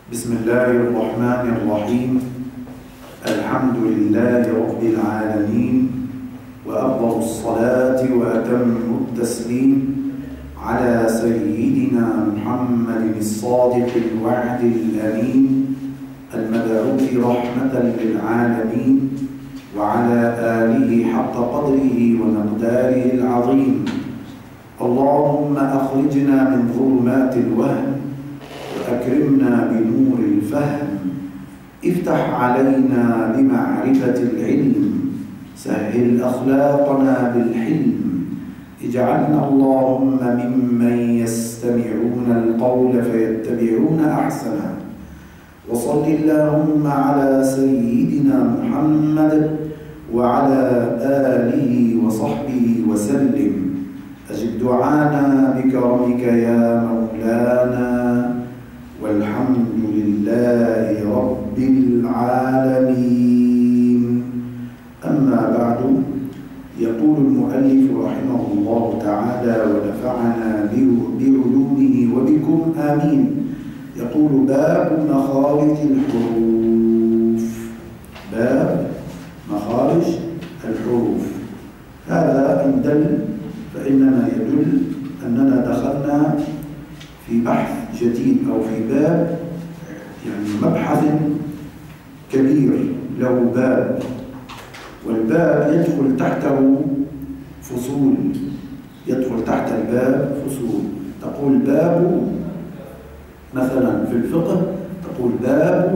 بسم الله الرحمن الرحيم. الحمد لله رب العالمين، وأفضل الصلاة وأتم التسليم على سيدنا محمد الصادق الوعد الأمين المبعوث رحمة للعالمين، وعلى آله حق قدره ومقداره العظيم. اللهم أخرجنا من ظلمات الوهم وأكرمنا بنور الفهم، افتح علينا بمعرفة العلم، سهل أخلاقنا بالحلم، اجعلنا اللهم ممن يستمعون القول فيتبعون أحسنه. وصل اللهم على سيدنا محمد وعلى آله وصحبه وسلم. أجب دعانا بكرمك يا مولانا، والحمد لله رب العالمين. أما بعد، يقول المؤلف رحمه الله تعالى ونفعنا بعلومه وبكم آمين. يقول: باب مخارج الحروف. باب مخارج الحروف. هذا إن دل فإنما يدل أننا دخلنا في بحث جديد أو في باب، يعني مبحث كبير له باب، والباب يدخل تحته فصول، يدخل تحت الباب فصول. تقول باب مثلا في الفقه، تقول باب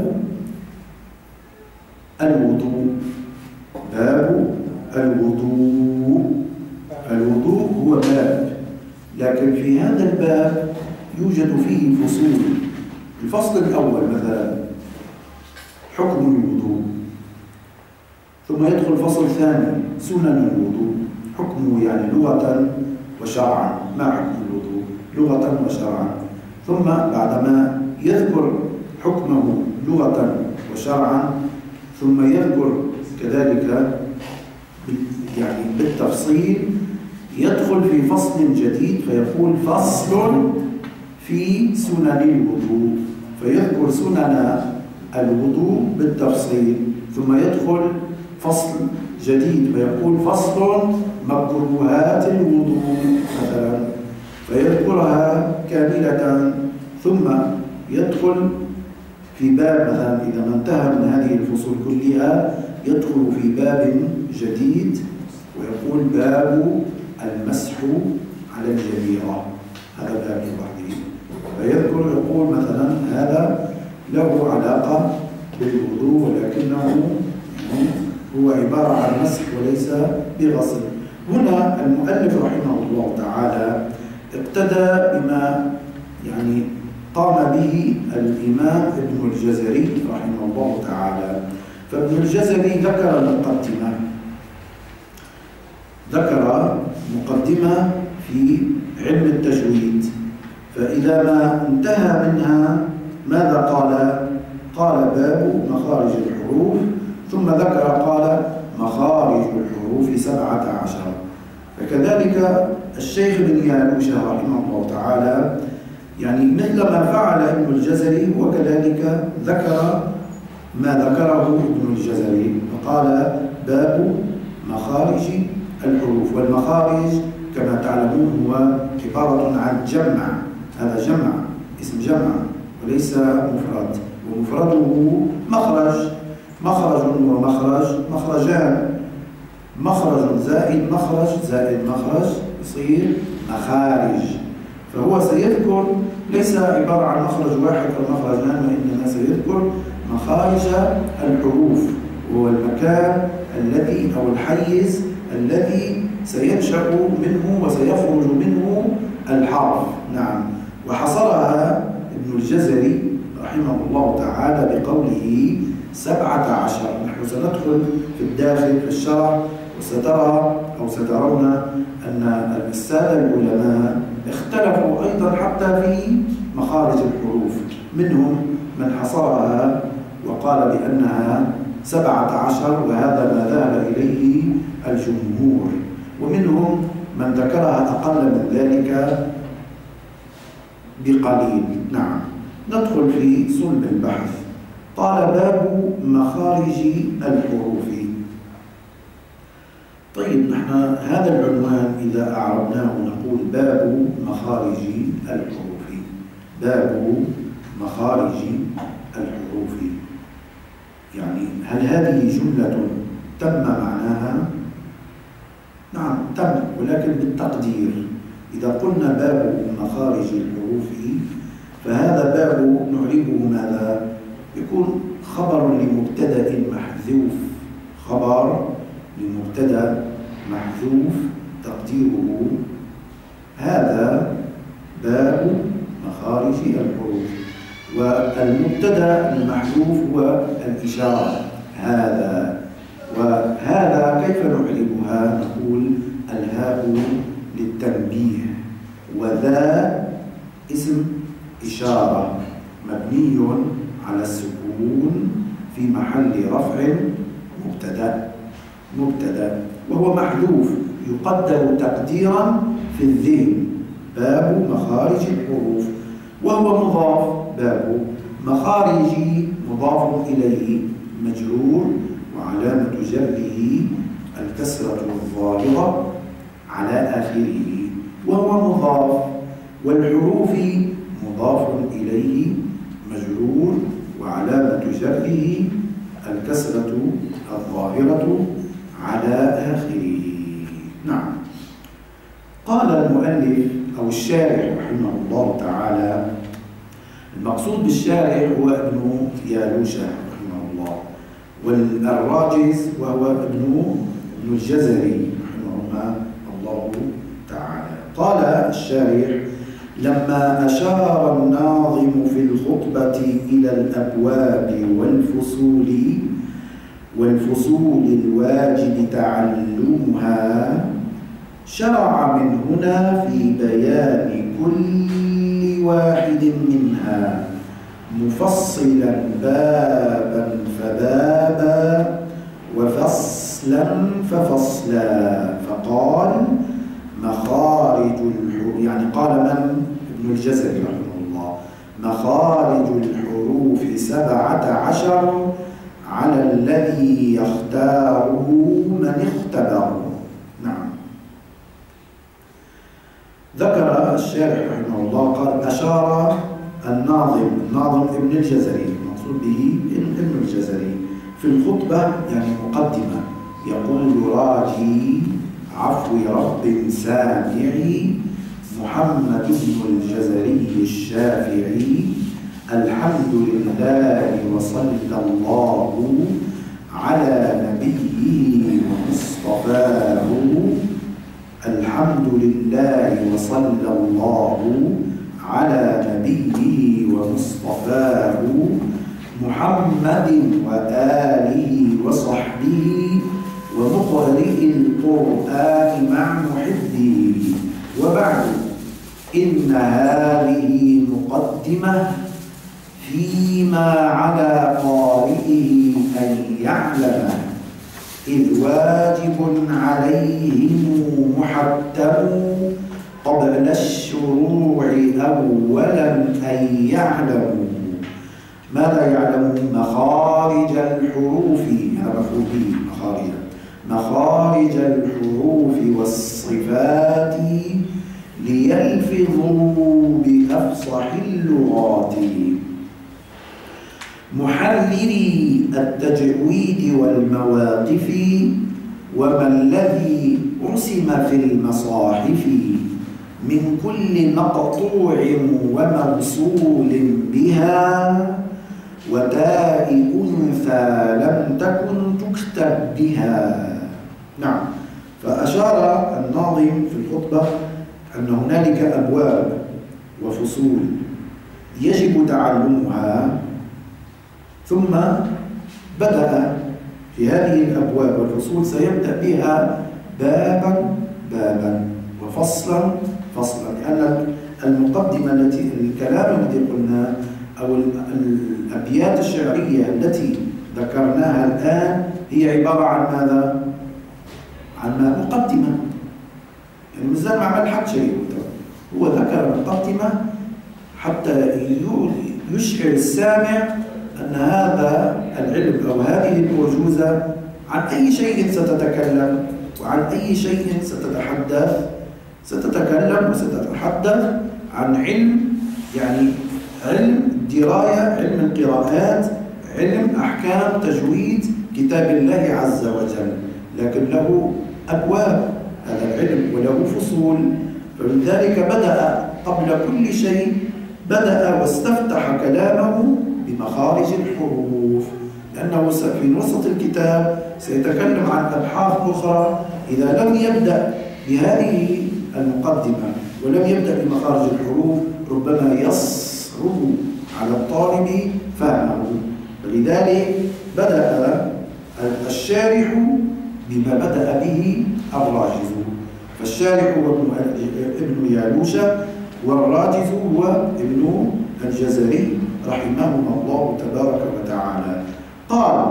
الوضوء. باب الوضوء. الوضوء هو باب، لكن في هذا الباب يوجد فيه فصول. الفصل الأول مثلا حكم الوضوء، ثم يدخل فصل ثاني سنن الوضوء، حكمه يعني لغة وشرعا. ما حكم الوضوء لغة وشرعا؟ ثم بعدما يذكر حكمه لغة وشرعا، ثم يذكر كذلك يعني بالتفصيل، يدخل في فصل جديد فيقول: فصل في سنن الوضوء، فيذكر سنن الوضوء بالتفصيل. ثم يدخل فصل جديد فيقول: فصل مكروهات الوضوء مثلا، فيذكرها كاملة. ثم يدخل في باب مثلا، إذا ما انتهى من هذه الفصول كلها يدخل في باب جديد ويقول: باب المسح على الجبيرة. هذا باب لوحده، فيذكر يقول مثلا هذا له علاقة بالوضوء، ولكنه هو عبارة عن مسح وليس بغسل. هنا المؤلف رحمه الله تعالى اقتدى بما يعني قام به الإمام ابن الجزري رحمه الله تعالى. فابن الجزري ذكر مقدمة في علم التجويد، فإذا ما انتهى منها ماذا قال؟ قال: باب مخارج الحروف. ثم ذكر قال: مخارج الحروف 17. فكذلك الشيخ بن يانوشة رحمه الله تعالى يعني مثل ما فعل ابن الجزري، وكذلك ذكر ما ذكره ابن الجزري، فقال: باب مخارج الحروف. والمخارج كما تعلمون هو عبارة عن جمع، هذا جمع، اسم جمع وليس مفرد، ومفرده مخرج. مخرج ومخرج مخرجان، مخرج زائد مخرج زائد مخرج يصير مخارج. فهو سيذكر ليس عبارة عن مخرج واحد أو مخرجان، وإنما سيذكر مخارج الحروف، وهو المكان الذي أو الحيز الذي سينشأ منه وسيخرج منه الحرف. نعم. وحصرها ابن الجزري رحمه الله تعالى بقوله 17. نحن سندخل في الداخل في الشرع، وسترى أو سترون أن السادة العلماء اختلفوا أيضا حتى في مخارج الحروف. منهم من حصرها وقال بأنها 17، وهذا ما ذهب إليه الجمهور، ومنهم من ذكرها أقل من ذلك بقليل. نعم. ندخل في صلب البحث. قال باب مخارج الحروف. طيب نحن هذا العنوان إذا أعربناه نقول باب مخارج الحروف. باب مخارج الحروف، يعني هل هذه جملة تم معناها؟ نعم تم، ولكن بالتقدير. إذا قلنا باب مخارج الحروف فهذا باب نعربه ماذا؟ يكون خبر لمبتدأ محذوف، خبر لمبتدأ محذوف تقديره هذا باب مخارج الحروف، والمبتدأ المحذوف هو الإشارة هذا. وهذا كيف نعربها؟ نقول الهاء للتنبيه، وذا اسم إشارة مبني على السكون في محل رفع مبتدأ وهو محذوف يقدر تقديرا في الذهن باب مخارج الحروف، وهو مضاف. باب مخارج مضاف إليه مجرور، وعلامة جره الكسرة الظاهرة على آخره، وهو مضاف. والحروف مضاف إليه مجرور، وعلامة جره الكسرة الظاهرة على آخره. نعم. قال المؤلف أو الشارح رحمه الله تعالى، المقصود بالشارح هو ابن يالوشة رحمه الله، والراجز وهو ابن الجزري رحمهما الله تعالى. قال الشارح: لما أشار الناظم في الخطبة إلى الأبواب والفصول الواجب تعلمها، شرع من هنا في بيان كل واحد منها مفصلا بابا فبابا وفصلا ففصلا. فقال مخارج الحروف، يعني قال من؟ ابن الجزري رحمه الله: مخارج الحروف 17 على الذي يختاره من اختبره. نعم. ذكر الشارح رحمه الله قال: أشار الناظم ابن الجزري، المقصود به ابن الجزري، في الخطبة يعني مقدمة، يقول: راجي عفو رب سامعي محمد بن الجزري الشافعي، الحمد لله وصلى الله على نبيه ومصطفاه، الحمد لله وصلى الله على نبيه ومصطفاه، محمد وآله وصحبه ومقرئ القرآن مع محبه. وبعد، إن هذه مقدمة فيما على قارئه أن يعلم، إذ واجب عليهم محتم قبل الشروع أولا أن يعلموا. ماذا يعلموا؟ مخارج الحروف، هذا مفعول به، مخارج الحروف والصفات ليلفظوا بأفصح اللغات، محرري التجويد والمواقف، وما الذي رسم في المصاحف من كل مقطوع وموصول بها، وتاء أنثى لم تكن تكتب بها. نعم. فأشار الناظم في الخطبة أن هنالك أبواب وفصول يجب تعلمها، ثم بدأ في هذه الأبواب والفصول سيبدأ بها بابا بابا وفصلا فصلا، لأن المقدمة الكلام الذي قلنا أو الأبيات الشعرية التي ذكرناها الآن هي عبارة عن ماذا؟ عن مقدمة، يعني مازال ما عمل حد شيء، هو ذكر مقدمة حتى يشعر السامع أن هذا العلم أو هذه الأرجوزة عن أي شيء ستتكلم وعن أي شيء ستتكلم وستتحدث عن علم، يعني علم دراية، علم القراءات، علم أحكام تجويد كتاب الله عز وجل، لكن له أبواب هذا العلم وله فصول. فلذلك بدأ قبل كل شيء واستفتح كلامه بمخارج الحروف، لأنه في وسط الكتاب سيتكلم عن أبحاث أخرى. إذا لم يبدأ بهذه المقدمة ولم يبدأ بمخارج الحروف ربما يصعب على الطالب فهمه. فلذلك بدأ الشارح بما بدأ به الراجز، فالشارح هو ابن يالوشة، والراجز هو ابن الجزري رحمهما الله تبارك وتعالى. قال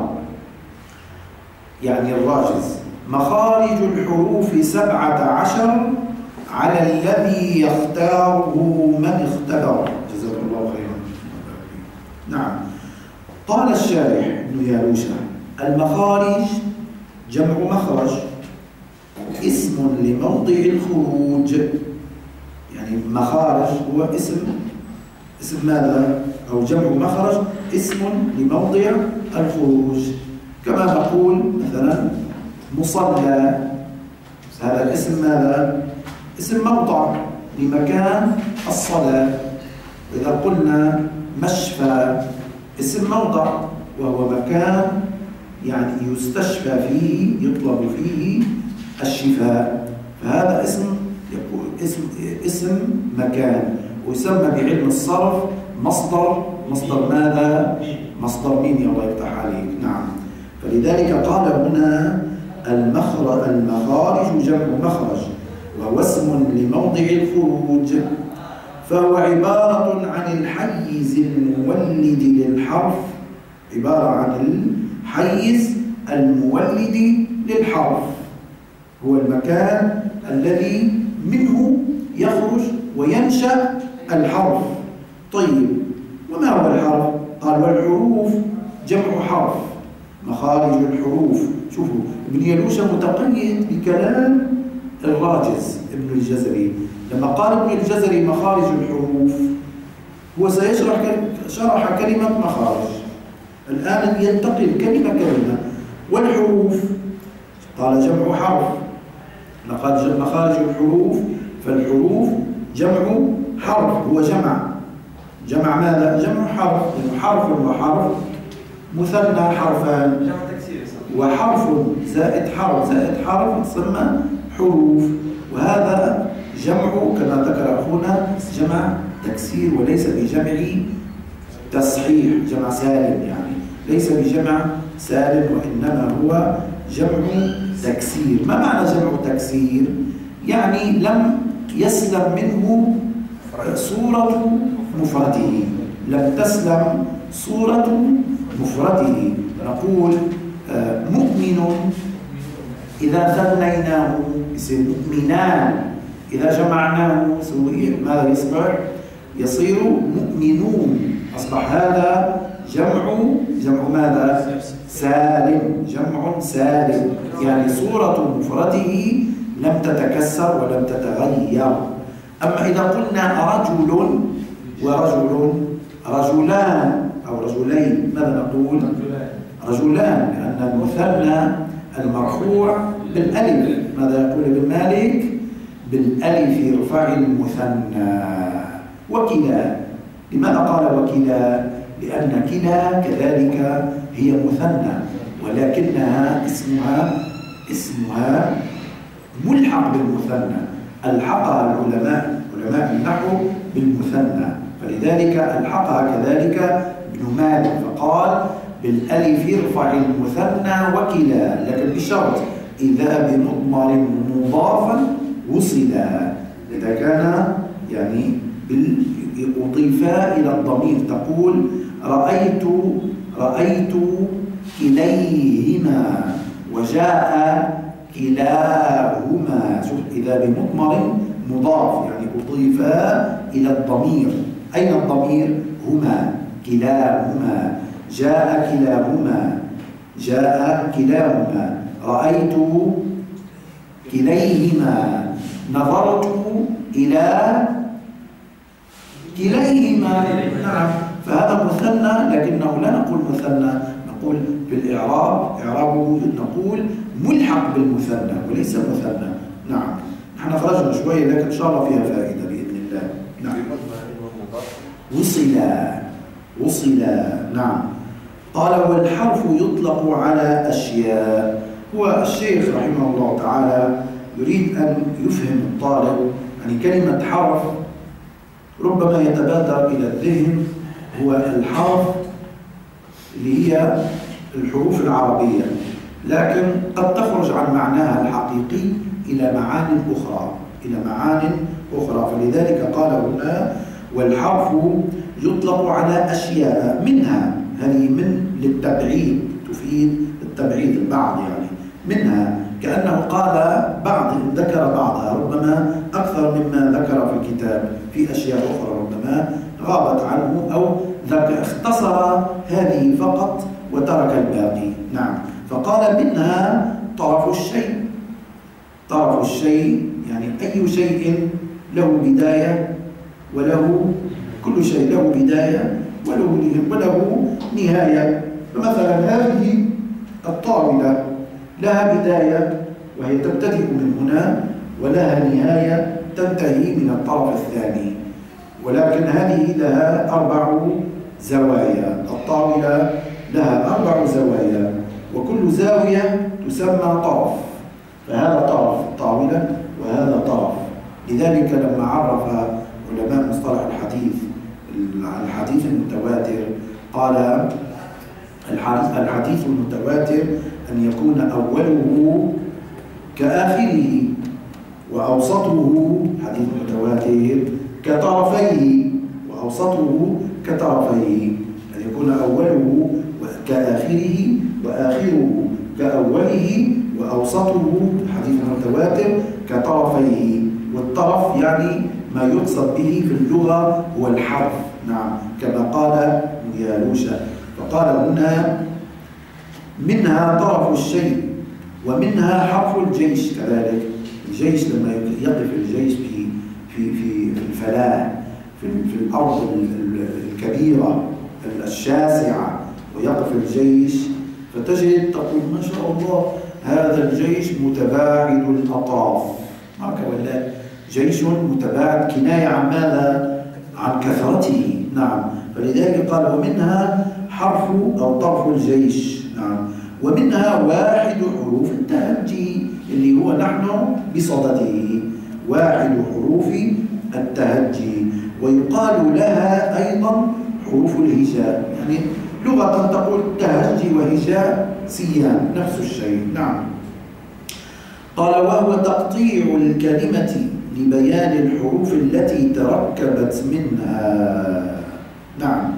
يعني الراجز: مخارج الحروف 17 على الذي يختاره من اختبر. جزاك الله خيرا. نعم. قال الشارح ابن يالوشة: المخارج جمع مخرج، اسم لموضع الخروج. يعني مخارج هو اسم ماذا؟ أو جمع مخرج اسم لموضع الخروج. كما نقول مثلا مصلى، هذا الاسم ماذا؟ اسم موضع لمكان الصلاة. إذا قلنا مشفى اسم موضع، وهو مكان يعني يستشفى فيه، يطلب فيه الشفاء، فهذا اسم مكان، ويسمى بعلم الصرف مصدر ماذا؟ مصدر مين؟ الله يفتح عليك. نعم. فلذلك قال هنا المخارج جمع مخرج، وهو اسم لموضع الخروج، فهو عبارة عن الحيز المولد للحرف، عبارة عن الحيز المولد للحرف، هو المكان الذي منه يخرج وينشأ الحرف. طيب، وما هو الحرف؟ قال: والحروف جمع حرف. مخارج الحروف، شوفوا ابن يالوشة متقيد بكلام الراجز ابن الجزري. لما قال ابن الجزري مخارج الحروف هو شرح كلمة مخارج، الآن ينتقل كلمة. والحروف قال جمع حرف، لقد مخارج الحروف، فالحروف جمع حرف، هو جمع ماذا؟ جمع حرف، يعني حرف وحرف مثنى حرفان، وحرف زائد حرف تسمى حروف، وهذا جمع كما ذكر أخونا جمع تكسير وليس بجمع تصحيح، جمع سالم، يعني ليس بجمع سالم وإنما هو جمع تكسير. ما معنى جمع تكسير؟ يعني لم يسلم منه صورة مفرده، لم تسلم صورة مفرده. نقول مؤمن إذا ثنيناه يصير مؤمنان، إذا جمعناه ماذا يصير مؤمنون. أصبح هذا جمع ماذا؟ سالم، جمع سالم، يعني صورة مفرده لم تتكسر ولم تتغير. أما إذا قلنا رجل رجلان أو رجلين، ماذا نقول؟ رجلان، لأن المثنى المرفوع بالألف. ماذا يقول ابن مالك؟ بالألف يرفع المثنى. وكلا، لماذا قال وكلا؟ لأن كلا كذلك هي مثنى، ولكنها اسمها ملحق بالمثنى، الحقها علماء النحو بالمثنى، فلذلك الحقها كذلك ابن مالك فقال بالألف يرفع المثنى وكلا، لكن بشرط إذا بمضمر مضافا وصلا، إذا كان يعني أضيفا إلى الضمير. تقول رأيت كليهما وجاء كلاهما. شوف، إذا بمضمر مضاف يعني أضيفا إلى الضمير. أين الضمير؟ هما، كلاهما، جاء كلاهما، جاء كلاهما، رأيت كليهما، نظرت إلى كليهما. نعم، فهذا مثنى، لكنه لا نقول مثنى، نقول بالإعراب إعرابه نقول ملحق بالمثنى وليس مثنى. نعم، نحن خرجنا شوية لكن إن شاء الله فيها فائدة بإذن الله. نعم، وصلا. نعم. قال والحرف يطلق على أشياء. هو الشيخ رحمه الله تعالى يريد أن يفهم الطالب يعني كلمة حرف ربما يتبادر إلى الذهن هو الحرف اللي هي الحروف العربية، لكن قد تخرج عن معناها الحقيقي إلى معان أخرى. فلذلك قال هنا والحرف يطلق على أشياء منها، هذه من للتبعيد تفيد التبعيد البعض، يعني منها كأنه قال بعض ذكر بعضها، ربما أكثر مما ذكر في الكتاب، في أشياء أخرى ربما غابت عنه أو اختصر هذه فقط وترك الباقي. نعم، فقال منها طرف الشيء يعني أي شيء له بداية وله، كل شيء له بداية وله نهاية. فمثلا هذه الطاولة لها بداية وهي تبتدئ من هنا، ولها نهاية تنتهي من الطرف الثاني، ولكن هذه لها 4 زوايا. الطاولة لها 4 زوايا، وكل زاوية تسمى طرف، فهذا طرف الطاولة وهذا طرف. لذلك لما عرف علماء مصطلح الحديث المتواتر قال الحديث المتواتر أن يكون أوله كآخره وأوسطه، حديث متواتر كطرفيه وأوسطه كطرفيه، أن يكون أوله كآخره وآخره كأوله وأوسطه، حديث متواتر كطرفيه. والطرف يعني ما يقصد به في اللغة هو الحرف. نعم، كما قال يالوشا. فقال هنا منها طرف الشيء ومنها حرف الجيش. كذلك الجيش لما يقف الجيش في الفلاة في الأرض الكبيرة الشاسعة، ويقف الجيش فتجد تقول ما شاء الله هذا الجيش متباعد الأطراف، ولا جيش متباعد كناية عن ماذا؟ عن كثرته. نعم، فلذلك قال ومنها حرف أو طرف الجيش. نعم، ومنها واحد حروف التهجي اللي هو نحن بصدده، واحد حروف التهجي، ويقال لها أيضا حروف الهجاء، يعني لغة تقول تهجي وهجاء سيان نفس الشيء. نعم، قال وهو تقطيع الكلمة لبيان الحروف التي تركبت منها. نعم،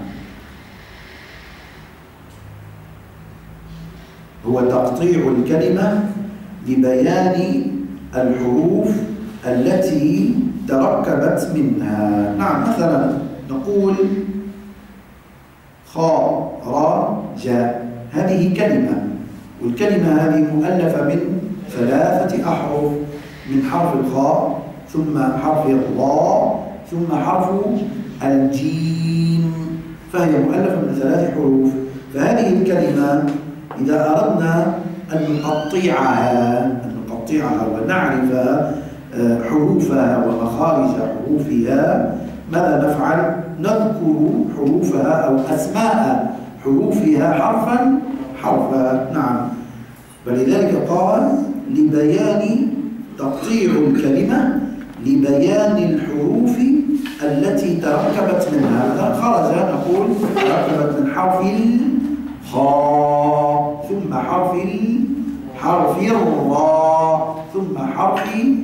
هو تقطيع الكلمة لبيان الحروف التي تركبت منها. نعم، مثلا نقول خاء راء جاء، هذه كلمة، والكلمة هذه مؤلفة من 3 أحرف، من حرف الخاء ثم حرف الضاء ثم حرف الجيم، فهي مؤلفة من 3 حروف. فهذه الكلمة إذا أردنا أن نقطعها ونعرف حروفها ومخارج حروفها، ماذا نفعل؟ نذكر حروفها أو أسماء حروفها حرفا. نعم، فلذلك قال لبيان تقطيع الكلمة لبيان الحروف التي تركبت منها. خرج نقول تركبت من حرف الخاء ثم حرف الراء ثم حرف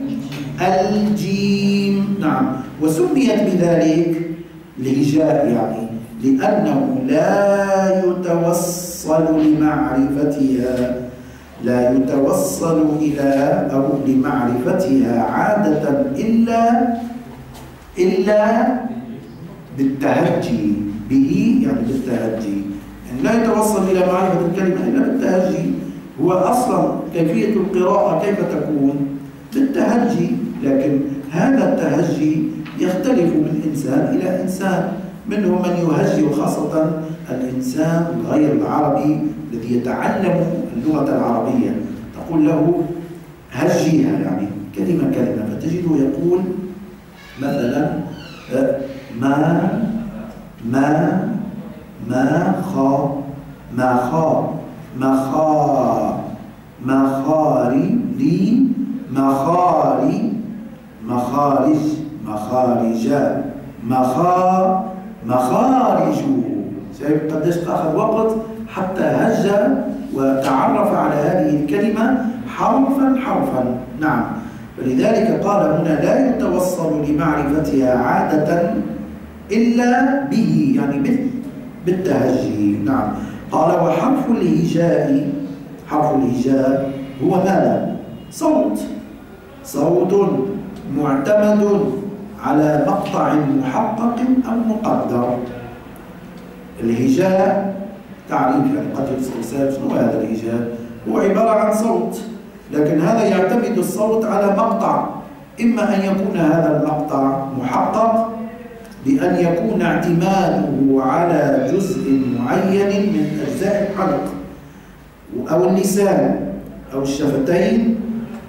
الجيم. نعم، وسميت بذلك الهجاء يعني لأنه لا يتوصل إلى أو لمعرفتها عادة إلا بالتهجي. به يعني بالتهجي، يعني لا يتوصل إلى معرفة الكلمة إلا بالتهجي. هو أصلا كيفية القراءة كيف تكون؟ بالتهجي، لكن هذا التهجي يختلف من إنسان إلى إنسان. منهم من يهجي، وخاصة الإنسان غير العربي الذي يتعلم اللغة العربية، تقول له هجيها يعني كلمة كلمة، فتجده يقول مثلا مخارج. شايف قديش أخذ وقت حتى هج وتعرف على هذه الكلمة حرفا حرفا. نعم، فلذلك قال هنا لا يتوصل لمعرفتها عادة إلا به، يعني بالتهجي. نعم. قال وحرف الهجاء، حرف الهجاء هو ماذا؟ صوت معتمد على مقطع محقق أو مقدر. الهجاء تعريف، يعني قد يسأل شنو هذا الهجاء؟ هو عبارة عن صوت، لكن هذا يعتمد الصوت على مقطع، إما أن يكون هذا المقطع محقق بأن يكون اعتماده على جزء معين من أجزاء الحلق أو اللسان أو الشفتين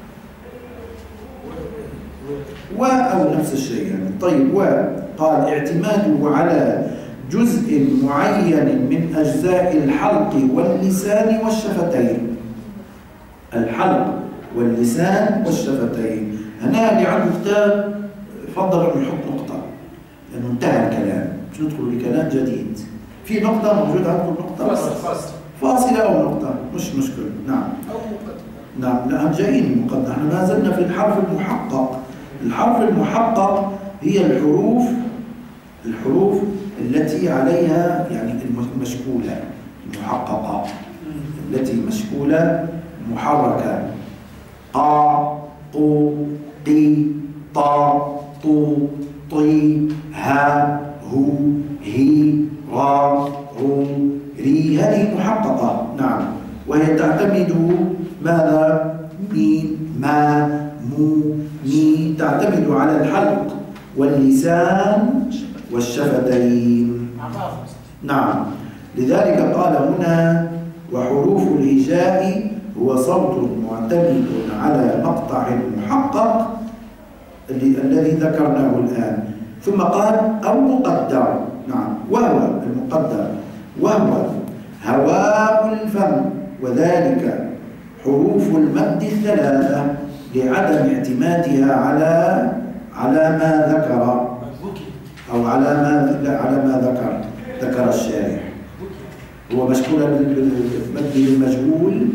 أو نفس الشيء يعني. طيب، وقال اعتماده على جزء معين من أجزاء الحلق واللسان والشفتين. الحلق واللسان والشفتين. هنا اللي عنده كتاب فضل أن يحط نقطة، لأنه انتهى الكلام، مش ندخل بكلام جديد. في نقطة موجودة عندكم، نقطة فاصلة أو نقطة، مش مشكلة. نعم، أو مقدمة. نعم، جايين المقدمة. احنا ما زلنا في الحرف المحقق. الحرف المحقق هي الحروف التي عليها يعني المشكولة، المحققة التي مشكولة محركة. قا قو قي طا طو طي ها هو هي را رو ري، هذه محققة. نعم، وهي تعتمد ماذا؟ مين ما مو مي، تعتمد على الحلق واللسان والشفتين. نعم، لذلك قال هنا وحروف الهجاء هو صوت معتمد على مقطع محقق الذي ذكرناه الآن. ثم قال أو مقدر. نعم، وهو المقدر وهو هواء الفم، وذلك حروف المد الثلاثة لعدم اعتمادها على ما ذكر أو على ما ذكر الشارح. هو مشكول بالمد المجهول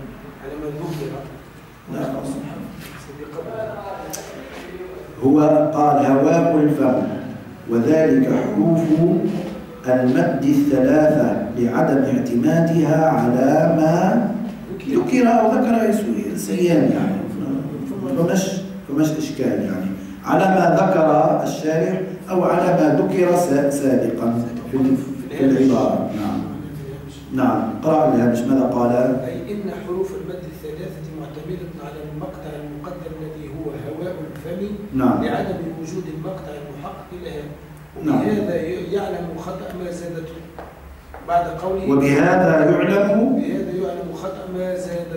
هو قال هواء الفم، وذلك حروف المد الثلاثة لعدم اعتمادها على ما ذكر أو ذكر سيان يعني، فمش إشكال يعني على ما ذكر الشارح أو على ما ذكر سابقا في العبارة. نعم، قرأ الهامش ماذا قال؟ أي إن حروف المد الثلاثة معتمدة على المقطع المقدر الذي هو هواء الفم. نعم. لعدم وجود المقطع المحقق لها، وبهذا يعلم خطأ ما زادته بعد قوله وبهذا يعلم خطأ ما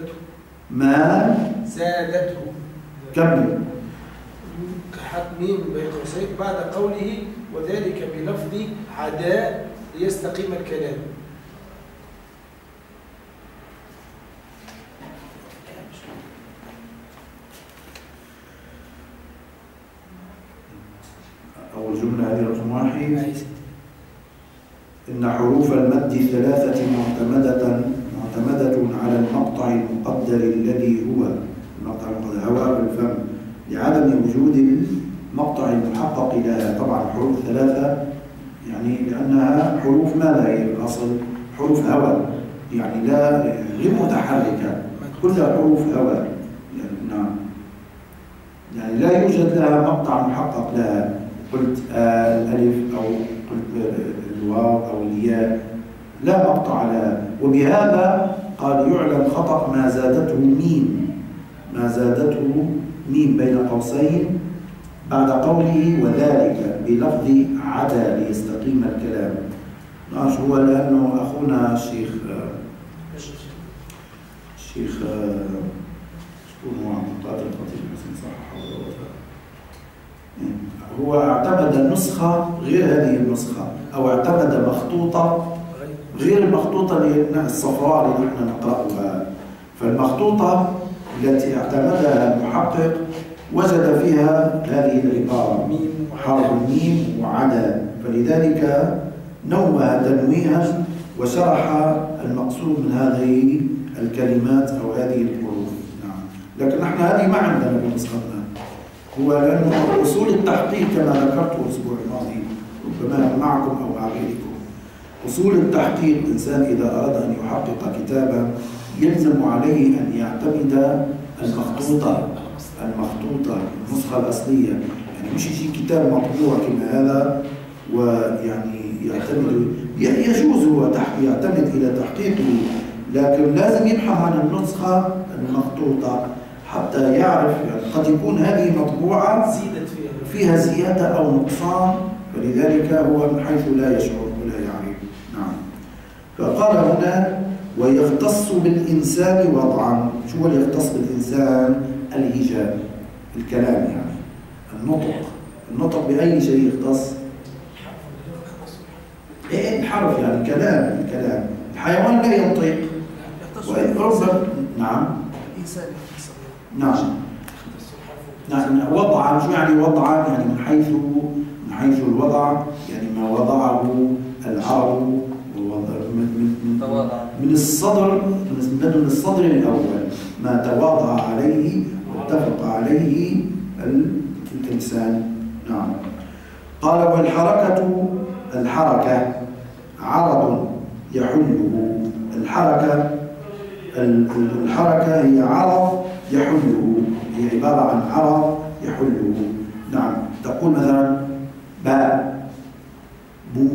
زادته كمل حتمين بين قوسين بعد قوله وذلك بلفظ عداء ليستقيم الكلام. أول جملة هذه رقم 1. إن حروف المد الثلاثة معتمدة على المقطع المقدر الذي هو المقطع المقدر هواء الفم لعدم وجود المقطع المحقق لها. طبعا حروف ثلاثة يعني لأنها حروف ماذا هي الأصل؟ حروف هواء يعني غير متحركة، كلها حروف هواء يعني. نعم، يعني لا يوجد لها مقطع محقق لها. قلت الألف أو قلت الواو أو الياء، لا مقطع على. وبهذا قال يعلم خطأ ما زادته ميم، ما زادته ميم بين قوسين بعد قوله وذلك بلفظ عدا ليستقيم الكلام. هو لأنه أخونا الشيخ شكون هو معطات الخطيب الحسين صح هو اعتمد النسخة غير هذه النسخة، أو اعتمد مخطوطة غير المخطوطة الصفراء اللي نحن نقرأها. فالمخطوطة التي اعتمدها المحقق وجد فيها هذه العبارة حرف الميم وعدا، فلذلك نوه تنويها وشرح المقصود من هذه الكلمات أو هذه الحروف. نعم. لكن نحن هذه ما عندنا في نسختنا، هو لأنه أصول التحقيق كما ذكرت الأسبوع الماضي ربما معكم أو مع غيركم، أصول التحقيق الإنسان إذا أراد أن يحقق كتابا يلزم عليه أن يعتمد المخطوطة النسخة الأصلية، يعني مش يجي كتاب مطبوع كما هذا ويعني يعتمد، يجوز هو يعتمد إلى تحقيقه، لكن لازم يبحث عن النسخة المخطوطة حتى يعرف، يعني قد يكون هذه مطبوعة فيها زيادة أو نقصان، فلذلك هو من حيث لا يشعر ولا يعرف. نعم. فقال هنا ويختص بالإنسان وضعا. شو هو اللي يختص بالإنسان؟ الهجاء، الكلام، يعني النطق بأي شيء يختص؟ ايه الحرف، يعني الكلام. الحيوان لا ينطق ربما. نعم. نعم. وضعا، شو يعني وضعا؟ يعني من حيث الوضع، يعني ما وضعه العرب من الصدر، من الصدر الأول، ما تواضع عليه واتفق عليه الإنسان. نعم. قال والحركة عرض يحله. الحركة هي عرض يحله، هي عبارة عن عرض يحله. نعم. تقول مثلا باء، بو،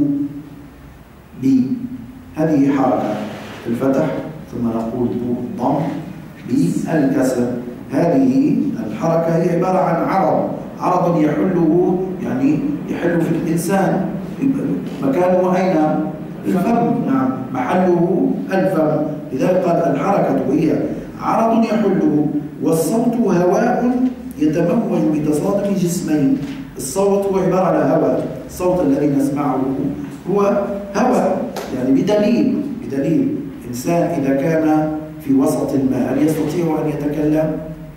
بي، هذه حركة الفتح، ثم نقول بو ضم، بي الكسر. هذه الحركة هي عبارة عن عرض يحله، يعني يحل في الإنسان، مكانه أين؟ الفم. نعم. محله الفم. لذلك قال الحركة هي عرض يحله. والصوت هواء يتموج بتصادم جسمين. الصوت هو عبارة عن هواء، الصوت الذي نسمعه هو هواء، يعني بدليل إنسان إذا كان في وسط الماء هل يستطيع أن يتكلم؟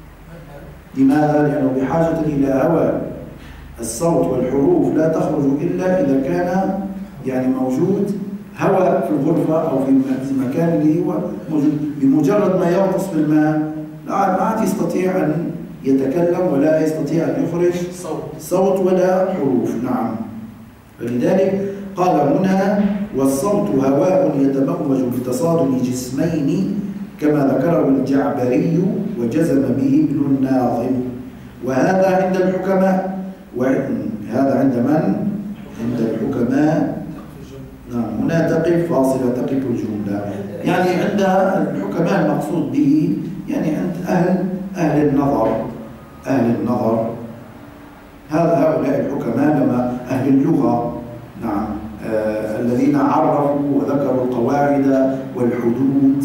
لماذا؟ لأنه بحاجة إلى هواء. الصوت والحروف لا تخرج إلا إذا كان يعني موجود هواء في الغرفة أو في المكان اللي هو موجود. بمجرد ما يغطس في الماء ما عاد يستطيع أن يتكلم ولا يستطيع أن يخرج صوت ولا حروف. نعم. فلذلك قال هنا والصوت هواء يتموج بتصادم جسمين كما ذكره الجعبري وجزم به ابن الناظم. وهذا عند الحكماء. هذا عند من؟ عند الحكماء. نعم. هنا تقف فاصلة، تقف الجملة، يعني عند الحكماء المقصود به يعني عند أهل النظر. هؤلاء الحكماء لما أهل اللغة. نعم. الذين عرفوا وذكروا القواعد والحدود.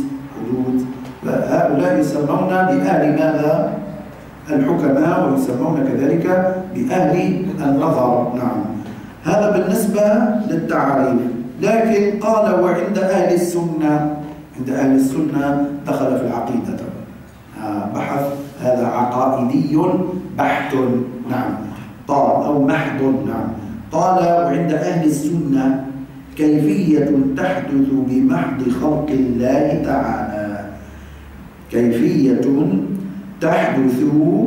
هؤلاء يسمون بأهل ماذا؟ الحكماء، ويسمون كذلك بأهل النظر. نعم. هذا بالنسبة للتعريف. لكن قال وعند أهل السنة، عند أهل السنة دخل في العقيدة بحث، هذا عقائدي بحت. نعم. قال أو محض. نعم. قال وعند أهل السنة كيفية تحدث بمحض خلق الله تعالى. كيفية تحدث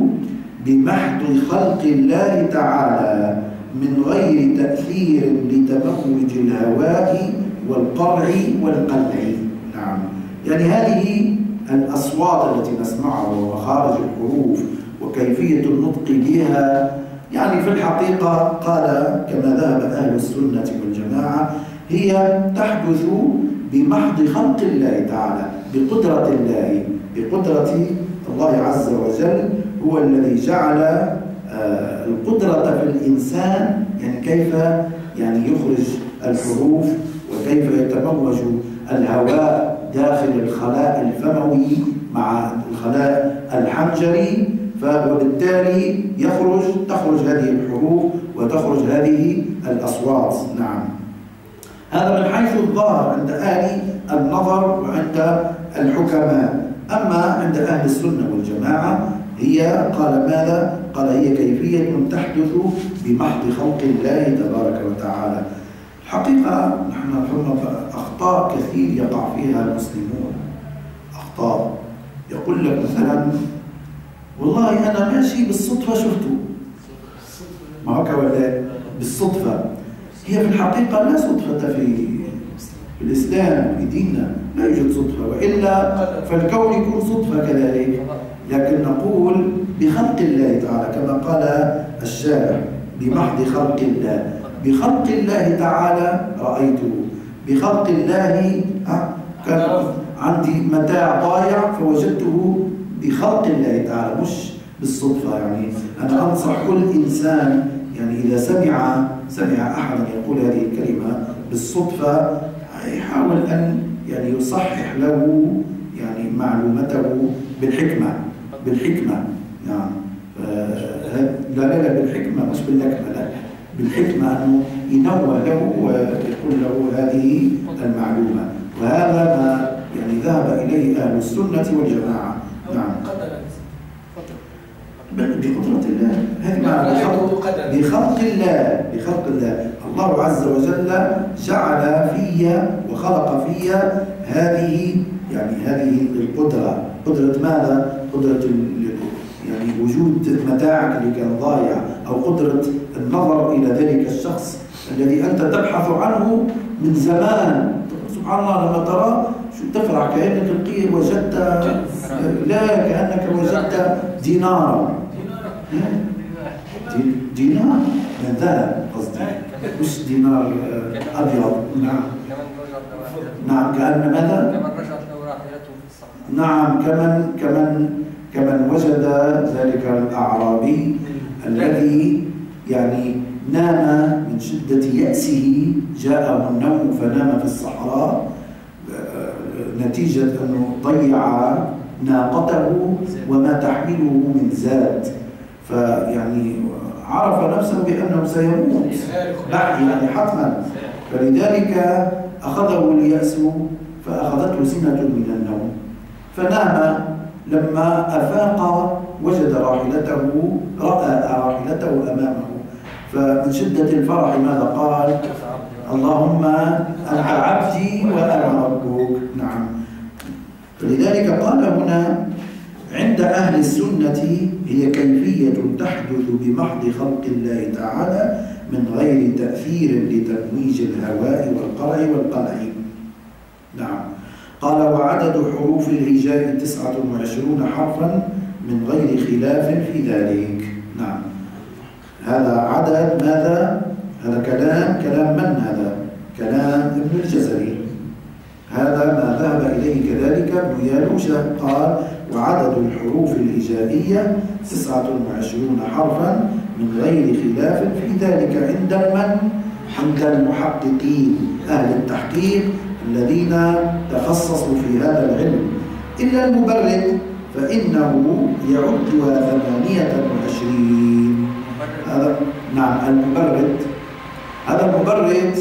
بمحض خلق الله تعالى من غير تأثير لتموج الهواء والقرع والقلع. نعم. يعني هذه الأصوات التي نسمعها ومخارج الحروف وكيفية النطق بها، يعني في الحقيقة قال كما ذهب أهل السنة والجماعة هي تحدث بمحض خلق الله تعالى، بقدرة الله، بقدرة الله عز وجل. هو الذي جعل القدرة في الإنسان، يعني كيف يعني يخرج الحروف وكيف يتموج الهواء داخل الخلاء الفموي مع الخلاء الحنجري، وبالتالي تخرج هذه الحروف وتخرج هذه الأصوات. نعم، هذا من حيث الظاهر عند أهل النظر وعند الحكماء. أما عند أهل السنة والجماعة هي قال ماذا؟ قال هي كيفية تحدث بمحض خلق الله تبارك وتعالى. الحقيقة نحن ثم أخطاء كثير يقع فيها المسلمون، أخطاء يقول لك مثلا والله أنا ماشي بالصدفة شفته، ما هو ولا بالصدفة. هي في الحقيقة لا صدفة في الإسلام، في ديننا لا يوجد صدفة، وإلا فالكون يكون صدفة كذلك. لكن نقول بخلق الله تعالى كما قال الشارع، بمحض خلق الله. بخلق الله تعالى رأيته، بخلق الله كان عندي متاع ضايع فوجدته بخلق الله تعالى مش بالصدفة. يعني أنا أنصح كل إنسان يعني إذا سمع أحدا يقول هذه الكلمة بالصدفة يحاول أن يعني يصحح له يعني معلومته بالحكمة يعني لا بالحكمة مش باللكمة، لا بالحكمة، أنه ينوه له ويقول له هذه المعلومة. وهذا ما يعني ذهب إليه أهل السنة والجماعة. نعم، بقدرة الله، هذه معنى بخلق الله. الله عز وجل جعل فيا وخلق فيا هذه القدرة. قدرة ماذا؟ قدرة يعني وجود متاعك اللي كان ضايع، أو قدرة النظر إلى ذلك الشخص الذي أنت تبحث عنه من زمان. سبحان الله لما ترى شو تفرح، كأنك وجدت كأنك وجدت دينارا، دينار من ذهب قصدي، مش دينار أبيض. نعم كأن ماذا؟ كمن رجعت له راحلته في الصحراء. نعم، كمن وجد ذلك الأعرابي الذي يعني نام من شدة يأسه، جاءه النوم فنام في الصحراء نتيجة أنه ضيع ناقته وما تحمله من زاد، فيعني عرف نفسه بأنه سيموت يعني حتما، فلذلك أخذه اليأس فأخذته سنة من النوم فنام. لما أفاق وجد راحلته، رأى راحلته أمامه، فمن شدة الفرح ماذا قال؟ اللهم أنت عبدي وأنا ربك. نعم، فلذلك قال هنا عند أهل السنة هي كيفية تحدث بمحض خلق الله تعالى من غير تأثير لتمويج الهواء والقرع والقلع. نعم، قال وعدد حروف الهجاء 29 حرفا من غير خلاف في ذلك. نعم، هذا عدد ماذا؟ هذا كلام من هذا؟ كلام ابن الجزري. هذا ما ذهب إليه كذلك ابن يالوشة، قال وعدد الحروف الهجائية 29 حرفا من غير خلاف في ذلك عند المحققين أهل التحقيق الذين تخصصوا في هذا العلم، إلا المبرد فإنه يعدها 28. هذا نعم المبرد، هذا المبرد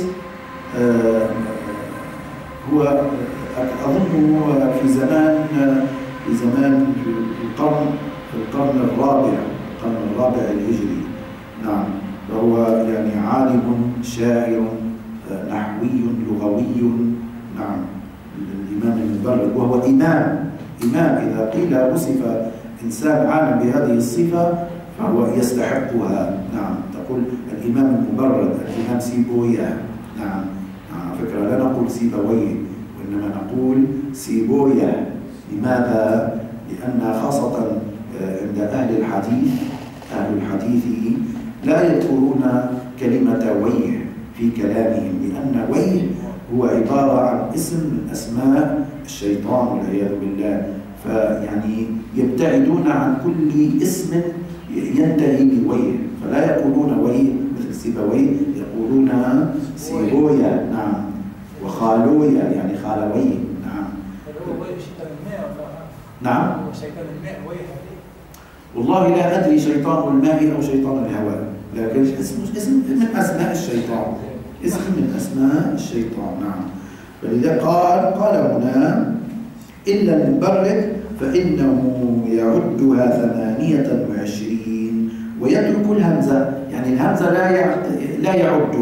هو أظن في زمان في القرن الرابع الهجري. نعم، فهو يعني عالم شاعر نحوي لغوي. نعم، الإمام المبرد، وهو إمام إذا قيل وصف إنسان عالم بهذه الصفة فهو يستحقها. نعم، تقول الإمام المبرد، الإمام سيبويه. نعم، فكرة لا نقول سيبويه وإنما نقول سيبويه. لماذا؟ لأن خاصة عند أهل الحديث لا يذكرون كلمة ويه في كلامهم، لأن ويه هو عبارة عن اسم من أسماء الشيطان والعياذ بالله. فيعني يبتعدون عن كل اسم ينتهي بويه، فلا يقولون وي مثل سيبويه، يقولون سيبويا نعم، وخالويا يعني خالوي نعم. هو شيطان الماء نعم. هو شيطان الماء ويه. والله لا أدري شيطان الماء أو شيطان الهواء، لكن اسم من أسماء الشيطان، اسم من أسماء الشيطان نعم. فلذا قال هنا إلا المبرد فإنه يعدها 28 ويترك الهمزة، يعني الهمزة لا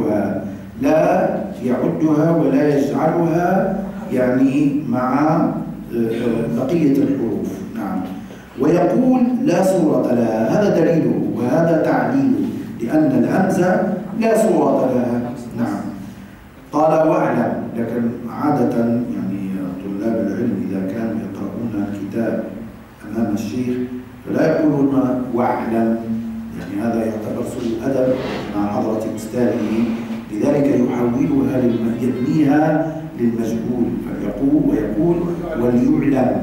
يعدها ولا يجعلها يعني مع بقية الحروف نعم. ويقول لا صورة لها، هذا دليله وهذا تعليله، لأن الهمزة لا صورة لها نعم. قال واعلم، لكن عادة يعني طلاب العلم إذا كانوا يقرؤون الكتاب أمام الشيخ فلا يقولون واعلم، يعني هذا يعتبر سوء أدب مع حضرة أستاذه، لذلك يحولها يبنيها للمجهول ويقول وليعلم.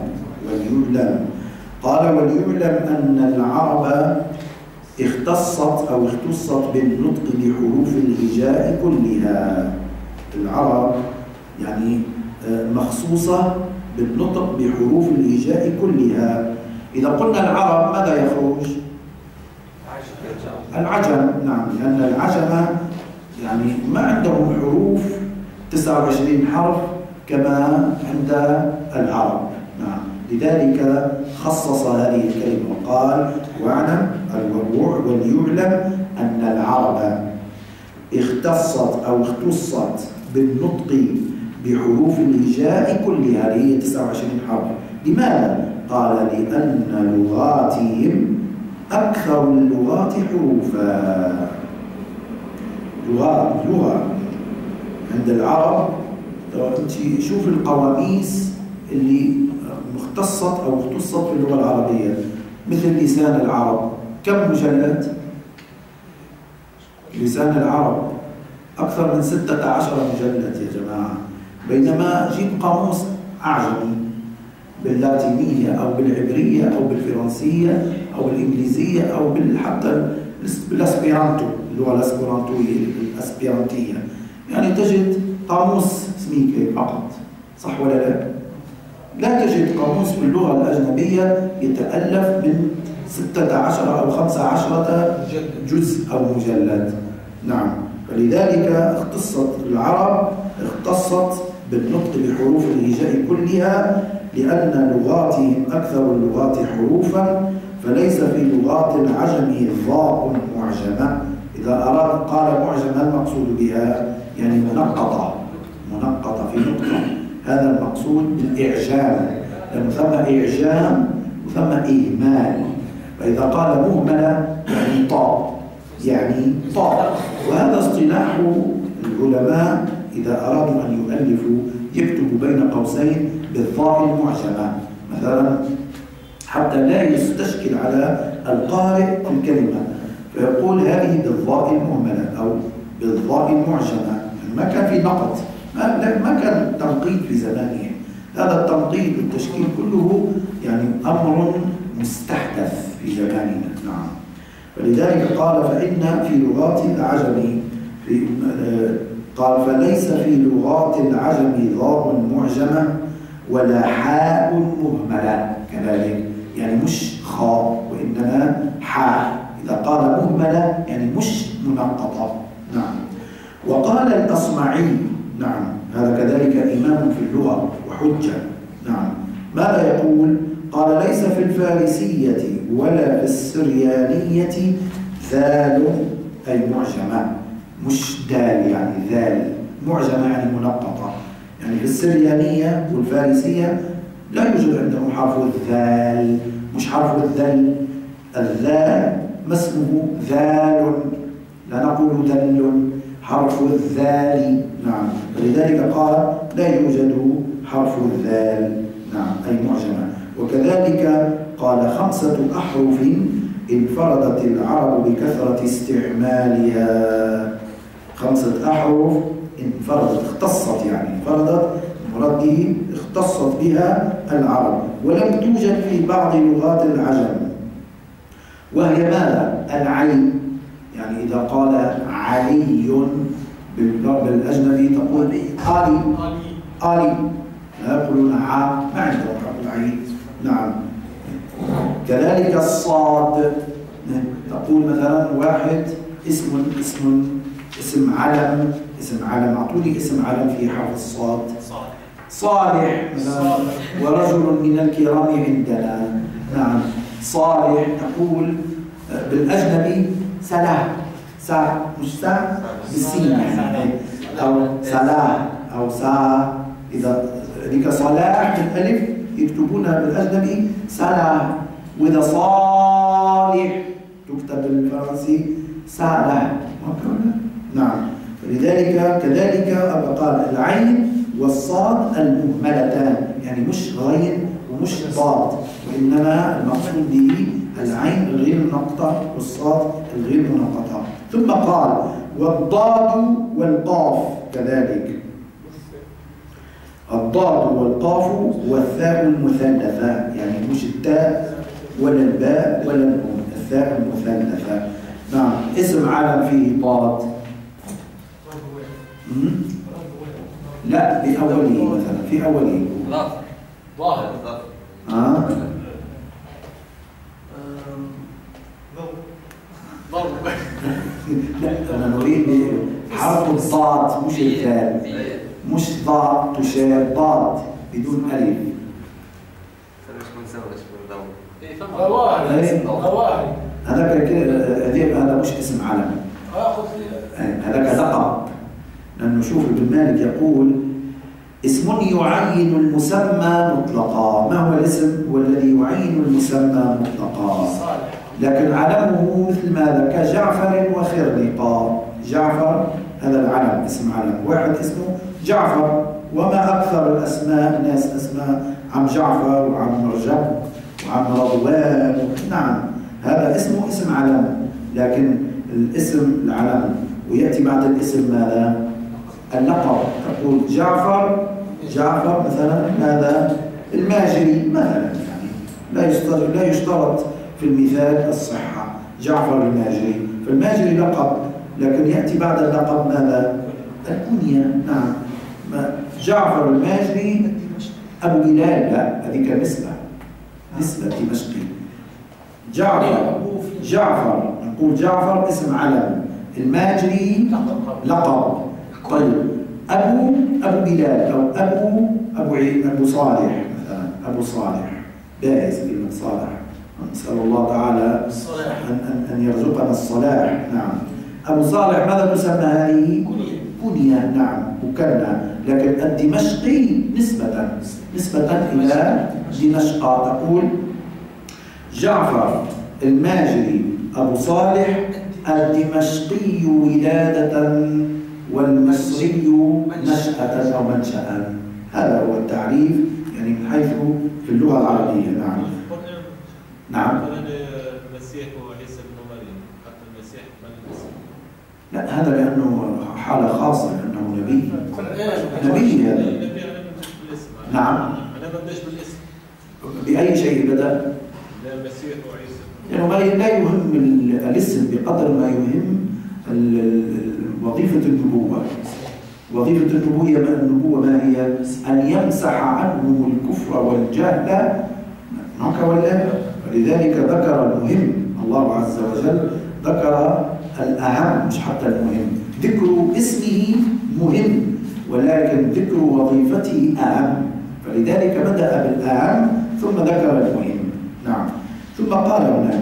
قال وليعلم أن العرب اختصت بالنطق بحروف الهجاء كلها. العرب يعني مخصوصة بالنطق بحروف الهجاء كلها. إذا قلنا العرب ماذا يخرج؟ العجم نعم، لأن العجم يعني ما عندهم حروف 29 حرف كما عند العرب نعم. لذلك خصص هذه الكلمة وقال واعلم وليعلم أن العرب اختصت بالنطق بحروف الهجاء كلها اللي هي 29 حرف. لماذا؟ قال لأن لغاتهم أكثر اللغات حروفا. لغة عند العرب انت شوف القواميس اللي اختصت في اللغة العربية، مثل لسان العرب كم مجلد؟ لسان العرب أكثر من 16 مجلد يا جماعة. بينما جيب قاموس أعجمي باللاتينية أو بالعبرية أو بالفرنسية أو بالإنجليزية أو حتى بالأسبيرانتو، اللغة الأسبيرانتية، يعني تجد قاموس سميكي فقط، صح ولا لا؟ لا تجد قاموس باللغة الأجنبية يتألف من 16 أو 15 جزء أو مجلد نعم. فلذلك العرب اختصت بالنطق بحروف الهجاء كلها لأن لغاتهم أكثر اللغات حروفا، فليس في لغات العجم ضاء معجمة. إذا أراد قال معجمة المقصود بها يعني منقطة في نقطة، هذا المقصود بالإعجام، لأنه ثم إعجام وثم إهمال. فإذا قال مهملة يعني طاء، وهذا اصطلاح العلماء إذا أرادوا أن يؤلفوا يكتبوا بين قوسين بالضاء المعجمة مثلا حتى لا يستشكل على القارئ الكلمة، فيقول هذه بالضاء المهملة أو بالضاء المعجمة. ما كان في نقط، ما كان تنقيط في زمانه. هذا التنقيط والتشكيل كله يعني أمر مستحدث في زماننا نعم. فلذلك قال فإن في لغات العجم قال فليس في لغات العجم ضاء معجمة ولا حاء مهملة كذلك، يعني مش خاء وإنما حاء. إذا قال مهملة يعني مش منقطة نعم. وقال الأصمعي نعم، هذا كذلك إمام في اللغة وحجة نعم. ماذا يقول؟ قال ليس في الفارسية ولا في السريانية ذال أي معجمة، مش دال يعني ذال، معجمة يعني منقطة. يعني في السريانية والفارسية لا يوجد عندهم حرف الذال، مش حرف الذل. الذال ما اسمه ذال، لا نقول ذل، حرف الذال نعم. ولذلك قال لا يوجد حرف الذال نعم أي معجمة. وكذلك قال 5 أحرف انفردت العرب بكثرة استعمالها. 5 أحرف انفردت، اختصت، يعني انفردت المراد به اختصت بها العرب، ولم توجد في بعض لغات العجم. وهي ماذا؟ العين، يعني إذا قال علي بالضرب الأجنبي تقول علي، علي، لا يقولون ع، ما عندهم حرف العين. نعم. كذلك الصاد، تقول مثلا واحد اسم علم، أعطوني اسم علم في حرف الصاد. صالح مثلا، ورجل من الكرام عندنا. نعم. صالح تقول بالأجنبي سلاح، مش سا بالسين يعني، أو سلاح أو سا. إذا ذيك صلاح بالألف يكتبونها بالأجنبي سلاح، وإذا صالح تكتب بالفرنسي صالح. نعم. فلذلك كذلك قال العين والصاد المهملتان، يعني مش غين ومش ضاد، وإنما المقصود به العين الغير منقطة والصاد الغير منقطة. ثم قال والضاد والقاف كذلك، الضاد والقاف والثاء المثلثة، يعني مش التاء ولا الباء ولا النون، الثاء المثلثة. نعم. اسم علم فيه ضاد، لا بأوله مثلا، في أوله ظاهر لا، أنا نريد حرف الضاد مش الثاء، مش ضاد تشير، ضاد بدون ألف. هذا مش اسم علم، هذا لقب. لأنه شوف ابن مالك يقول اسم يعين المسمى مطلقا. ما هو الاسم؟ هو الذي يعين المسمى مطلقا، لكن علمه مثل ماذا؟ كجعفر وخرنقا. جعفر هذا العلم، اسم علم، واحد اسمه جعفر، وما أكثر الأسماء، الناس أسماء عم جعفر وعم رجب وعم رضوان. نعم، هذا اسمه اسم علم، لكن الاسم العلم، ويأتي بعد الاسم ماذا؟ اللقب. تقول جعفر مثلا هذا الماجري مثلا، يعني لا يشترط في المثال الصحة. جعفر الماجري، فالماجري لقب، لكن يأتي بعد اللقب ماذا؟ الكنية. نعم. جعفر الماجري أبو بلال، لا هذيك نسبة دمشقي. جعفر نقول جعفر اسم علم، الماجري لقب. طيب أبو بلال أو أبو صالح مثلا، أبو صالح، بائس كلمة صالح، نسأل الله تعالى أن يرزقنا الصلاح. نعم. أبو صالح ماذا تسمى هذه؟ كنية. نعم، مكنى، لكن الدمشقي نسبة إلى دمشق. تقول جعفر الماجري أبو صالح الدمشقي ولادة والمصري نشأة أو منشأ. هذا هو التعريف، يعني من حيث في اللغة العربية. نعم. نعم. المسيح وعيسى بن مريم، حتى المسيح لا، هذا لأنه حالة خاصة، لأنه نبي هذا. نعم. أنا بدأش بالاسم. بأي شيء بدأ؟ المسيح وعيسى. يعني لا يهم الاسم بقدر ما يهم وظيفة النبوة. وظيفة النبوة ما هي؟ أن يمسح عنهم الكفر والجهل، معك ولا؟ ولذلك ذكر المهم، الله عز وجل ذكر الأهم مش حتى المهم. ذكر اسمه مهم، ولكن ذكر وظيفته أهم، فلذلك بدأ بالأهم ثم ذكر المهم. نعم. ثم قال هنا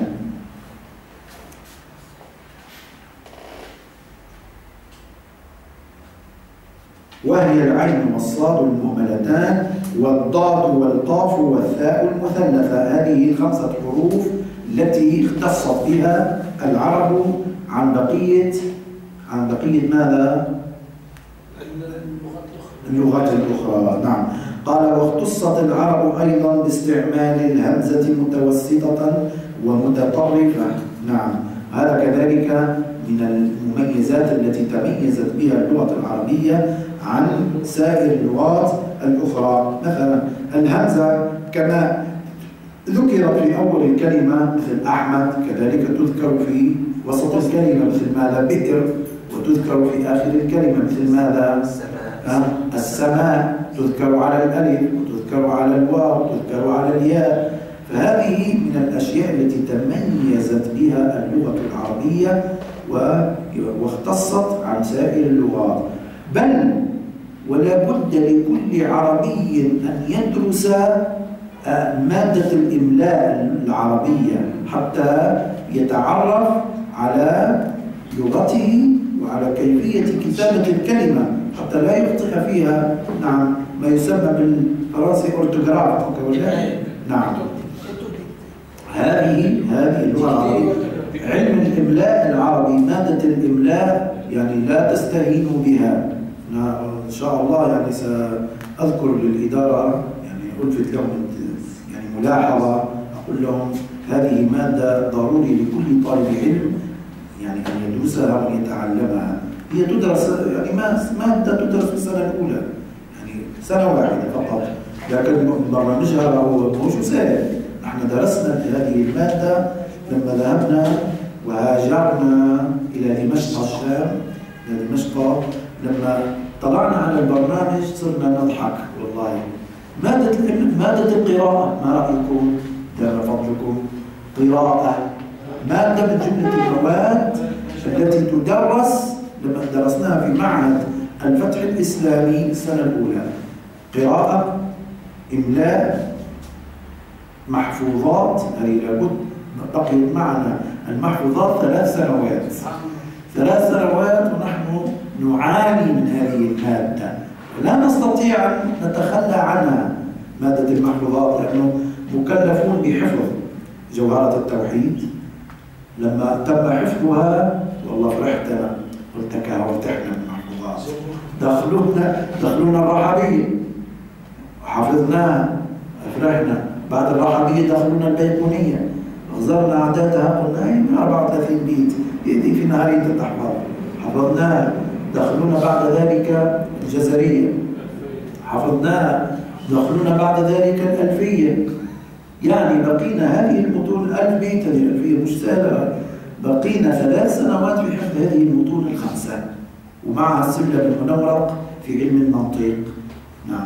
وهي العين والصاد المهملتان والضاد والقاف والثاء المثلثة. هذه 5 حروف التي اختصت بها العرب عن بقية ماذا؟ اللغات الأخرى. نعم. قال واختصت العرب أيضا باستعمال الهمزة متوسطة ومتطرفة. نعم. هذا كذلك من المميزات التي تميزت بها اللغة العربية عن سائر اللغات الأخرى. مثلا الهمزة كما ذكرت في أول الكلمة مثل أحمد، كذلك تذكر في وسط الكلمة مثل ماذا؟ بئر، وتذكر في آخر الكلمة مثل ماذا؟ السماء، تذكر على الألف وتذكر على الواو وتذكر على الياء. فهذه من الأشياء التي تميزت بها اللغة العربية واختصت عن سائر اللغات. بل ولا بد لكل عربي أن يدرس مادة الإملاء العربية حتى يتعرف على لغته وعلى كيفية كتابة الكلمة حتى لا يخطئ فيها. نعم، ما يسمى بالفرنسي أورتوغراف. نعم، هذه اللغة العربية. علم الإملاء العربي، مادة الإملاء يعني لا تستهينوا بها. إن شاء الله يعني سأذكر للإدارة، يعني ألفت لهم يعني ملاحظة، أقول لهم هذه مادة ضروري لكل طالب علم يعني أن يدرسها وأن يتعلمها. هي تدرس يعني مادة تدرس في السنة الأولى، يعني سنة واحدة فقط، لكن برنامجها هو مش سهل. نحن درسنا هذه المادة لما ذهبنا وهاجرنا إلى دمشق الشام، إلى دمشق. لما طلعنا على البرنامج صرنا نضحك والله. مادة القراءة، ما رأيكم؟ دام فضلكم، قراءة مادة من جملة المواد التي تدرس لما درسناها في معهد الفتح الإسلامي السنة الأولى. قراءة، إملاء، محفوظات. هذه لابد بقيت معنا المحفوظات 3 سنوات. 3 سنوات ونحن نعاني من هذه المادة، ولا نستطيع أن نتخلى عنها. مادة المحفوظات لأنه مكلفون بحفظ جوهرة التوحيد. لما تم حفظها والله فرحت أنا، قلت كهرتحنا من المحفوظات. دخلونا الرحبية حفظناها، فرحنا. بعد الرحبية دخلونا البيقونية، غزرنا أعدادها، قلنا 34 بيت يأتي في نهارية التحفظ، حفظناها. دخلونا بعد ذلك الجزرية، حفظناها. دخلونا بعد ذلك الألفية. يعني بقينا هذه المتون 1000 بيت، هذه الألفية مش سهلة. بقينا 3 سنوات في حفظ هذه المتون ال5 ومعها السلم المنورق في علم المنطق. نعم،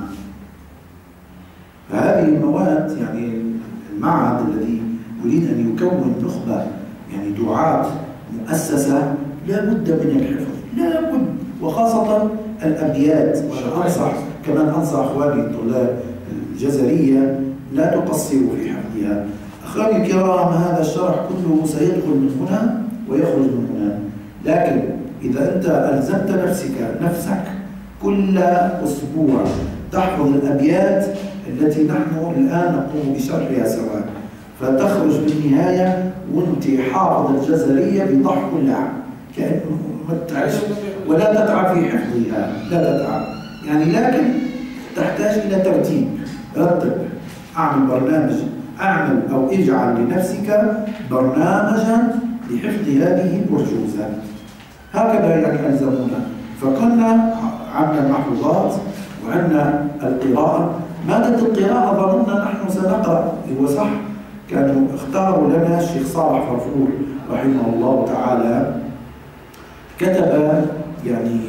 فهذه المواد يعني المعهد الذي يريد أن يكون نخبة يعني دعاة مؤسسة لا بد من الحفظ، لا بد، وخاصة الأبيات. وأنا أنصح كمان أنصح أخواني الطلاب الجزرية لا تقصروا في حفظها. أخواني الكرام، هذا الشرح كله سيدخل من هنا ويخرج من هنا، لكن إذا أنت ألزمت نفسك كل أسبوع تحفظ الأبيات التي نحن الآن نقوم بشرحها سوا، فتخرج بالنهاية وأنت حافظ الجزرية بضحك اللعب، كأنه ما تتعبش ولا تتعب في حفظها، لا تتعب يعني. لكن تحتاج إلى ترتيب. رتب، أعمل برنامج، أعمل أو اجعل لنفسك برنامجا لحفظ هذه الأرجوزة. هكذا يعني ألزمونا. فكنا عندنا المحفوظات وعندنا القراءة. مادة القراءة ظننا نحن سنقرأ، هو صح، كانوا اختاروا لنا الشيخ صالح فرفور رحمه الله تعالى، كتب يعني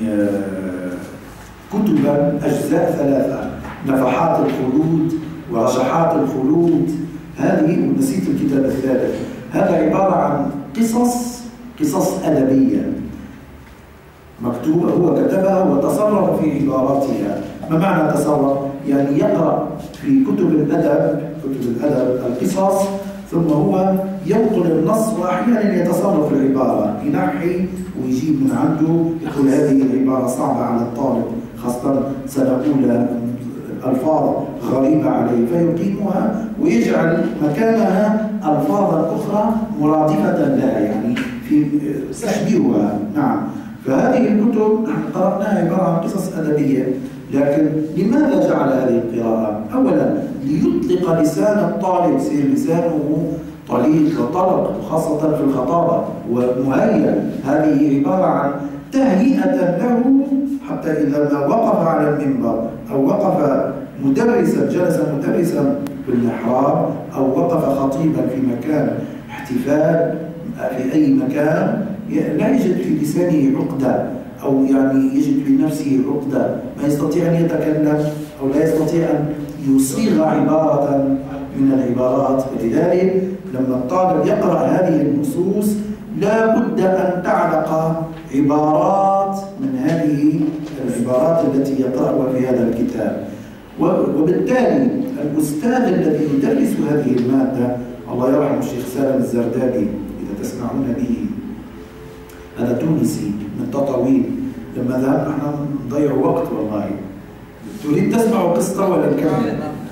كتبا أجزاء 3، نفحات الخلود ورشحات الخلود. هذه ونسيت الكتاب الثالث. هذا عبارة عن قصص أدبية مكتوبة، هو كتبها وتصرف في عباراتها. ما معنى تصرف؟ يعني يقرأ في كتب الأدب القصص، ثم هو ينقل النص وأحيانا يتصرف في العبارة، ينحي ويجيب من عنده، يقول هذه العبارة صعبة على الطالب، خاصة سنة أولى، ألفاظ غريبة عليه، فيقيمها ويجعل مكانها ألفاظا أخرى مرادفة لها، يعني في تشبيهها. نعم، فهذه الكتب نحن قرأناها عبارة عن قصص أدبية. لكن لماذا جعل هذه القراءة؟ أولا ليطلق لسان الطالب، يصير لسانه طليق وطلق، وخاصة في الخطابة ومهيأ. هذه عبارة عن تهيئة له حتى إذا ما وقف على المنبر أو وقف مدرسا، جلس مدرسا في المحراب أو وقف خطيبا في مكان احتفال في أي مكان، لا يجد في لسانه عقدة، أو يعني يجد في نفسه عقدة، ما يستطيع أن يتكلم أو لا يستطيع أن يصيغ عبارة من العبارات. ولذلك لما الطالب يقرأ هذه النصوص لا بد أن تعلق عبارات من هذه العبارات التي يقرأها في هذا الكتاب. وبالتالي الأستاذ الذي يدرس هذه المادة، الله يرحمه الشيخ سالم الزردابي إذا تسمعون به، هذا تونسي من تطاوين. لما ذهبنا احنا نضيع وقت والله. تريد تسمع قصة ولا نكمل؟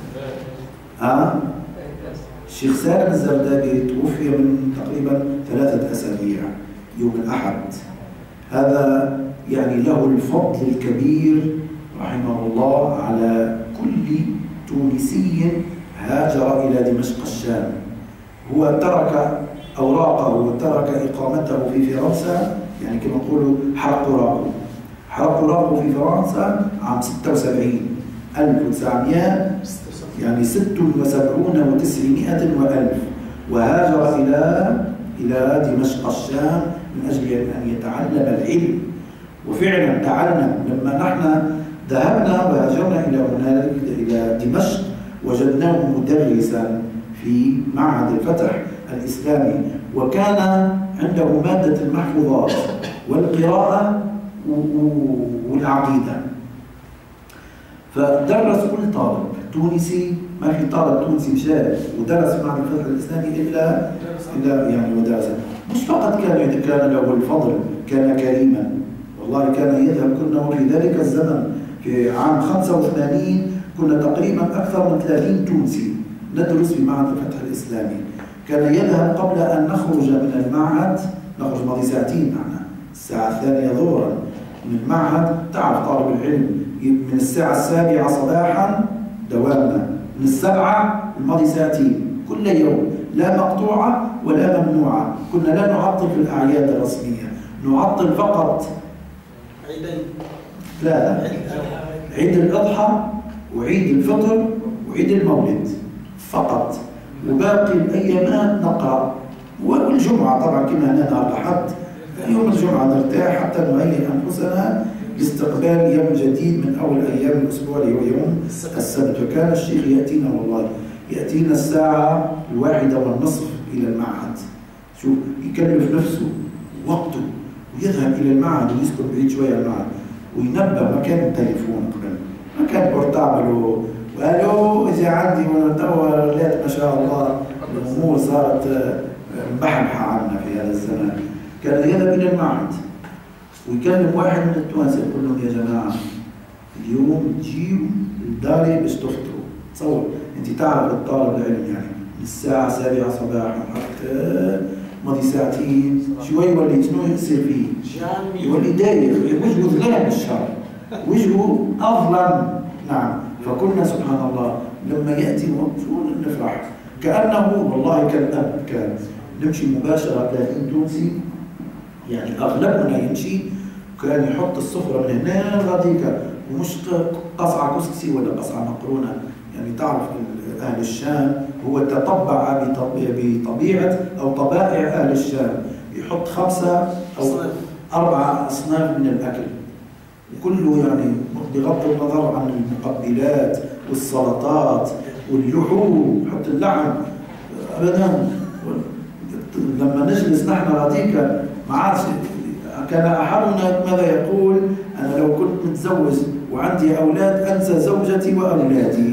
الشيخ سالم الزردابي توفي من تقريبا 3 أسابيع يوم الأحد. هذا يعني له الفضل الكبير رحمه الله على كل تونسي هاجر إلى دمشق الشام. هو ترك أوراقه وترك إقامته في فرنسا، يعني كما نقولوا حرق وراقه في فرنسا عام 76 1900 يعني 76 و900 وألف، وهاجر إلى دمشق الشام من أجل أن يتعلم العلم. وفعلا تعلم. لما نحن ذهبنا وهاجرنا إلى دمشق وجدناه مدرسا في معهد الفتح الإسلامي، وكان عنده مادة المحفوظات والقراءة والعقيدة. فدرس كل طالب تونسي، ما في طالب تونسي مشارك ودرس معهد الفتح الإسلامي إلا يعني ودرس. مش فقط كان له الفضل، كان كريما والله. كان يذهب، كنا في ذلك الزمن في عام 85 كنا تقريبا أكثر من 30 تونسي ندرس في معهد الفتح الإسلامي. كان يذهب قبل أن نخرج من المعهد، نخرج ماضي ساعتين معنا، الساعة 2 ظهرا من المعهد. تعرف طالب العلم من الساعة 7 صباحا دوامنا، من 7 الماضي ساعتين كل يوم، لا مقطوعة ولا ممنوعة. كنا لا نعطل في الأعياد الرسمية، نعطل فقط عيدين، لا عيد الأضحى وعيد الفطر وعيد المولد فقط، وباقي الأيامات نقرأ. والجمعة طبعا كما هنا نهار الأحد، يوم الجمعة نرتاح حتى نهيئ أنفسنا لاستقبال يوم جديد من أول أيام الأسبوع اللي هو يوم السبت. وكان الشيخ يأتينا والله، يأتينا الساعة 1:30 إلى المعهد. شوف يكلف نفسه ووقته ويذهب إلى المعهد ويسكن بعيد شوية عن المعهد وينبه. ما كان التليفون قبل، ما كان بورتابل وقالوا إذا عندي وأنا توا لات ما شاء الله الأمور صارت مبحبحة عنا في هذا الزمان. كان يذهب إلى المعهد ويكلم واحد من التوانسة يقول لهم يا جماعة اليوم تجيوا لداري باش تفطروا. تصور أنت تعرف الطالب العلم يعني من الساعة 7 صباحا حتى ماضي ساعتين شوي يولي شنو يصير فيه؟ يولي داير، وجهه ظلام الشهر، وجهه أظلم. نعم. فكنا سبحان الله لما يأتي شو نفرح كأنه والله كالأب. كان نمشي مباشرة 30 تونسي يعني أغلبنا يمشي، كان يحط السفرة من هنا لغاديك، ومش قصعة كسكسي ولا قصعة مقرونة. يعني تعرف أهل الشام هو تطبع بطبيعة أو طبائع أهل الشام، يحط 5 أو 4 أصناف من الأكل، وكله يعني بغض النظر عن المقبلات والسلطات واللحوم، يحط اللحم أبدا. لما نجلس نحن غاديك ما عادش. كان أحدنا ماذا يقول؟ أنا لو كنت متزوج وعندي أولاد أنسى زوجتي وأولادي.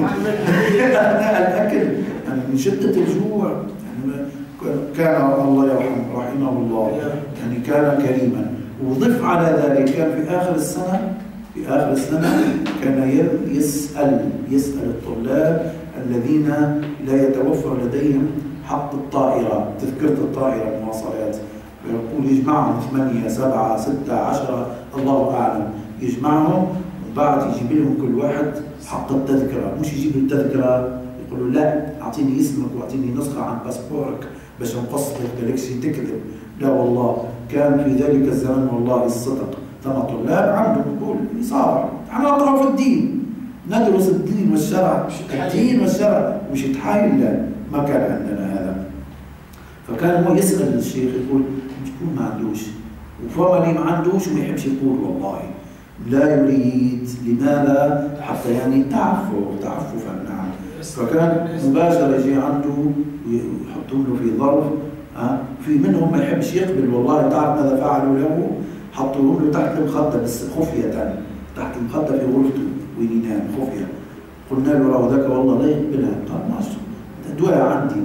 الأكل يعني من شدة الجوع. يعني كان الله يرحمه رحمه الله يعني كان كريما. وضف على ذلك كان في آخر السنة كان يسأل الطلاب الذين لا يتوفر لديهم حق الطائرة، تذكرة الطائرة المواصلات، ويقول يجمعهم 8 7 6 10 الله أعلم، يجمعهم وبعد يجيب لهم كل واحد حق التذكرة. مش يجيب التذكرة تقول له لا أعطيني اسمك وأعطيني نسخة عن باسبورك باش نقصدك بالكشي تكذب. لا والله كان في ذلك الزمن والله الصدق. ثم طلاب عندهم يقول يصارح احنا نقرأ في الدين، ندرس الدين والشرع، الدين والشرع مش يتحايل. لا ما كان عندنا هذا. فكان هو يسأل الشيخ يقول شكون ما عندوش، وفما اللي ما عندوش وما يحبش يقول والله لا يريد. لماذا؟ حتى يعني تعففا. نعم. فكان مباشرة يجي عنده ويحطوا له في ظرف. في منهم ما يحبش يقبل والله. تعرف ماذا فعلوا له؟ حطوا له تحت المخدة بس خفية، تحت المخدة في غرفته وين ينام خفية. قلنا له راهو ذاك والله لا يقبلها. قال ماشي الدواء عندي.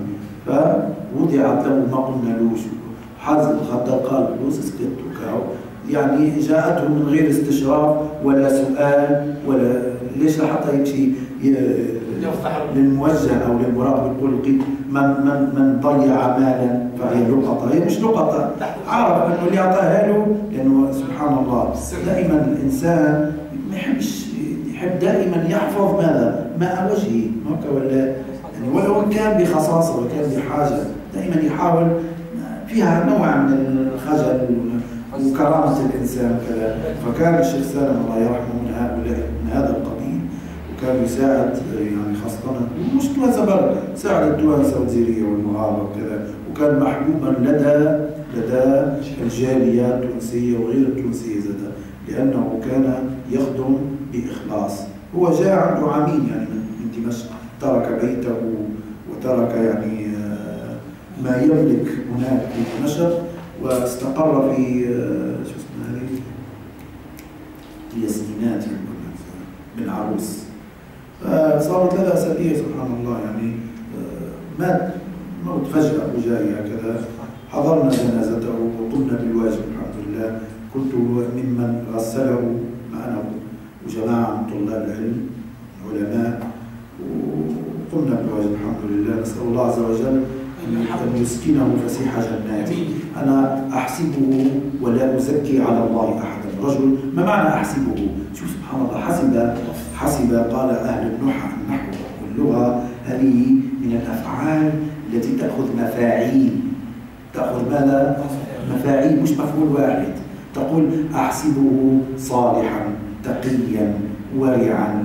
فوضعت له ما قلنا لوش، حاز الخدة قال فلوس اسكت وكاو. يعني جاءته من غير استشراف ولا سؤال ولا ليش حتى يمشي للموجه او للمراقب يقول من ضيع مالا فهي لقطه. هي مش لقطه، عارف انه اللي اعطاها له. لانه سبحان الله دائما الانسان ما يحبش، يحب دائما يحفظ ماذا؟ ماء وجهه هكا ولا يعني، ولو كان بخصاصه وكان بحاجه دائما يحاول. فيها نوع من الخجل وكرامه الانسان كذا. فكان الشيخ سالم الله يرحمه من هؤلاء، من هذا القبيل، وكان يساعد يعني خاصة مش توانسة بل ساعد التوانسة والجزائرية والمغاربة وكذا. وكان محبوبا لدى الجاليات التونسية وغير التونسية زادة، لأنه كان يخدم بإخلاص. هو جاء عنده عامين يعني من دمشق، ترك بيته وترك يعني ما يملك هناك في دمشق، واستقر في شو اسمها هذه الياسمينات من عروس. فصارت 3 أسابيع سبحان الله يعني مات موت فجأة وجاي هكذا. حضرنا جنازته وقمنا بالواجب الحمد لله. كنت ممن غسله معنا وجماعة من طلاب العلم علماء، وقمنا بالواجب الحمد لله. نسأل الله عز وجل أن يسكنه فسيح جناته. أنا أحسبه ولا أزكي على الله أحدا. رجل ما معنى أحسبه؟ شوف سبحان الله، حسب قال أهل النحو واللغة هذه من الأفعال التي تأخذ مفاعيل. تأخذ ماذا؟ مفاعيل مش مفعول واحد. تقول أحسبه صالحا تقيا ورعا،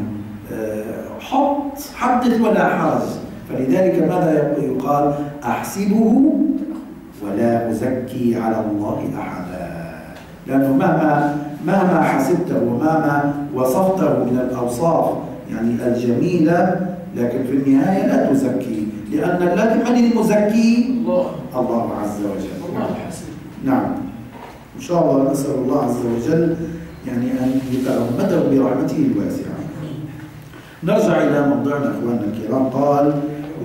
حدث ولا حرج. فلذلك ماذا يقال؟ أحسبه ولا أزكي على الله أحدا. لأنه مهما حسبته ومهما وصفته من الأوصاف يعني الجميلة، لكن في النهاية لا تزكي، لأن من المزكي؟ الله عز وجل. نعم. إن شاء الله نسأل الله عز وجل يعني أن يتغمده برحمته الواسعة. نرجع إلى موضوعنا أخواننا الكرام. قال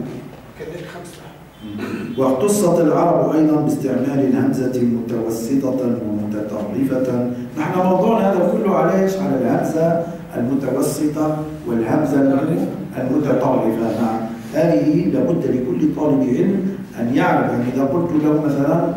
واختصت العرب أيضا باستعمال الهمزة متوسطة ومتطرفة. نحن موضوعنا هذا كله على ايش؟ على الهمزة المتوسطة والهمزة المتطرفة. نعم. هذه لابد لكل طالب علم أن يعرف. يعني إذا قلت له مثلا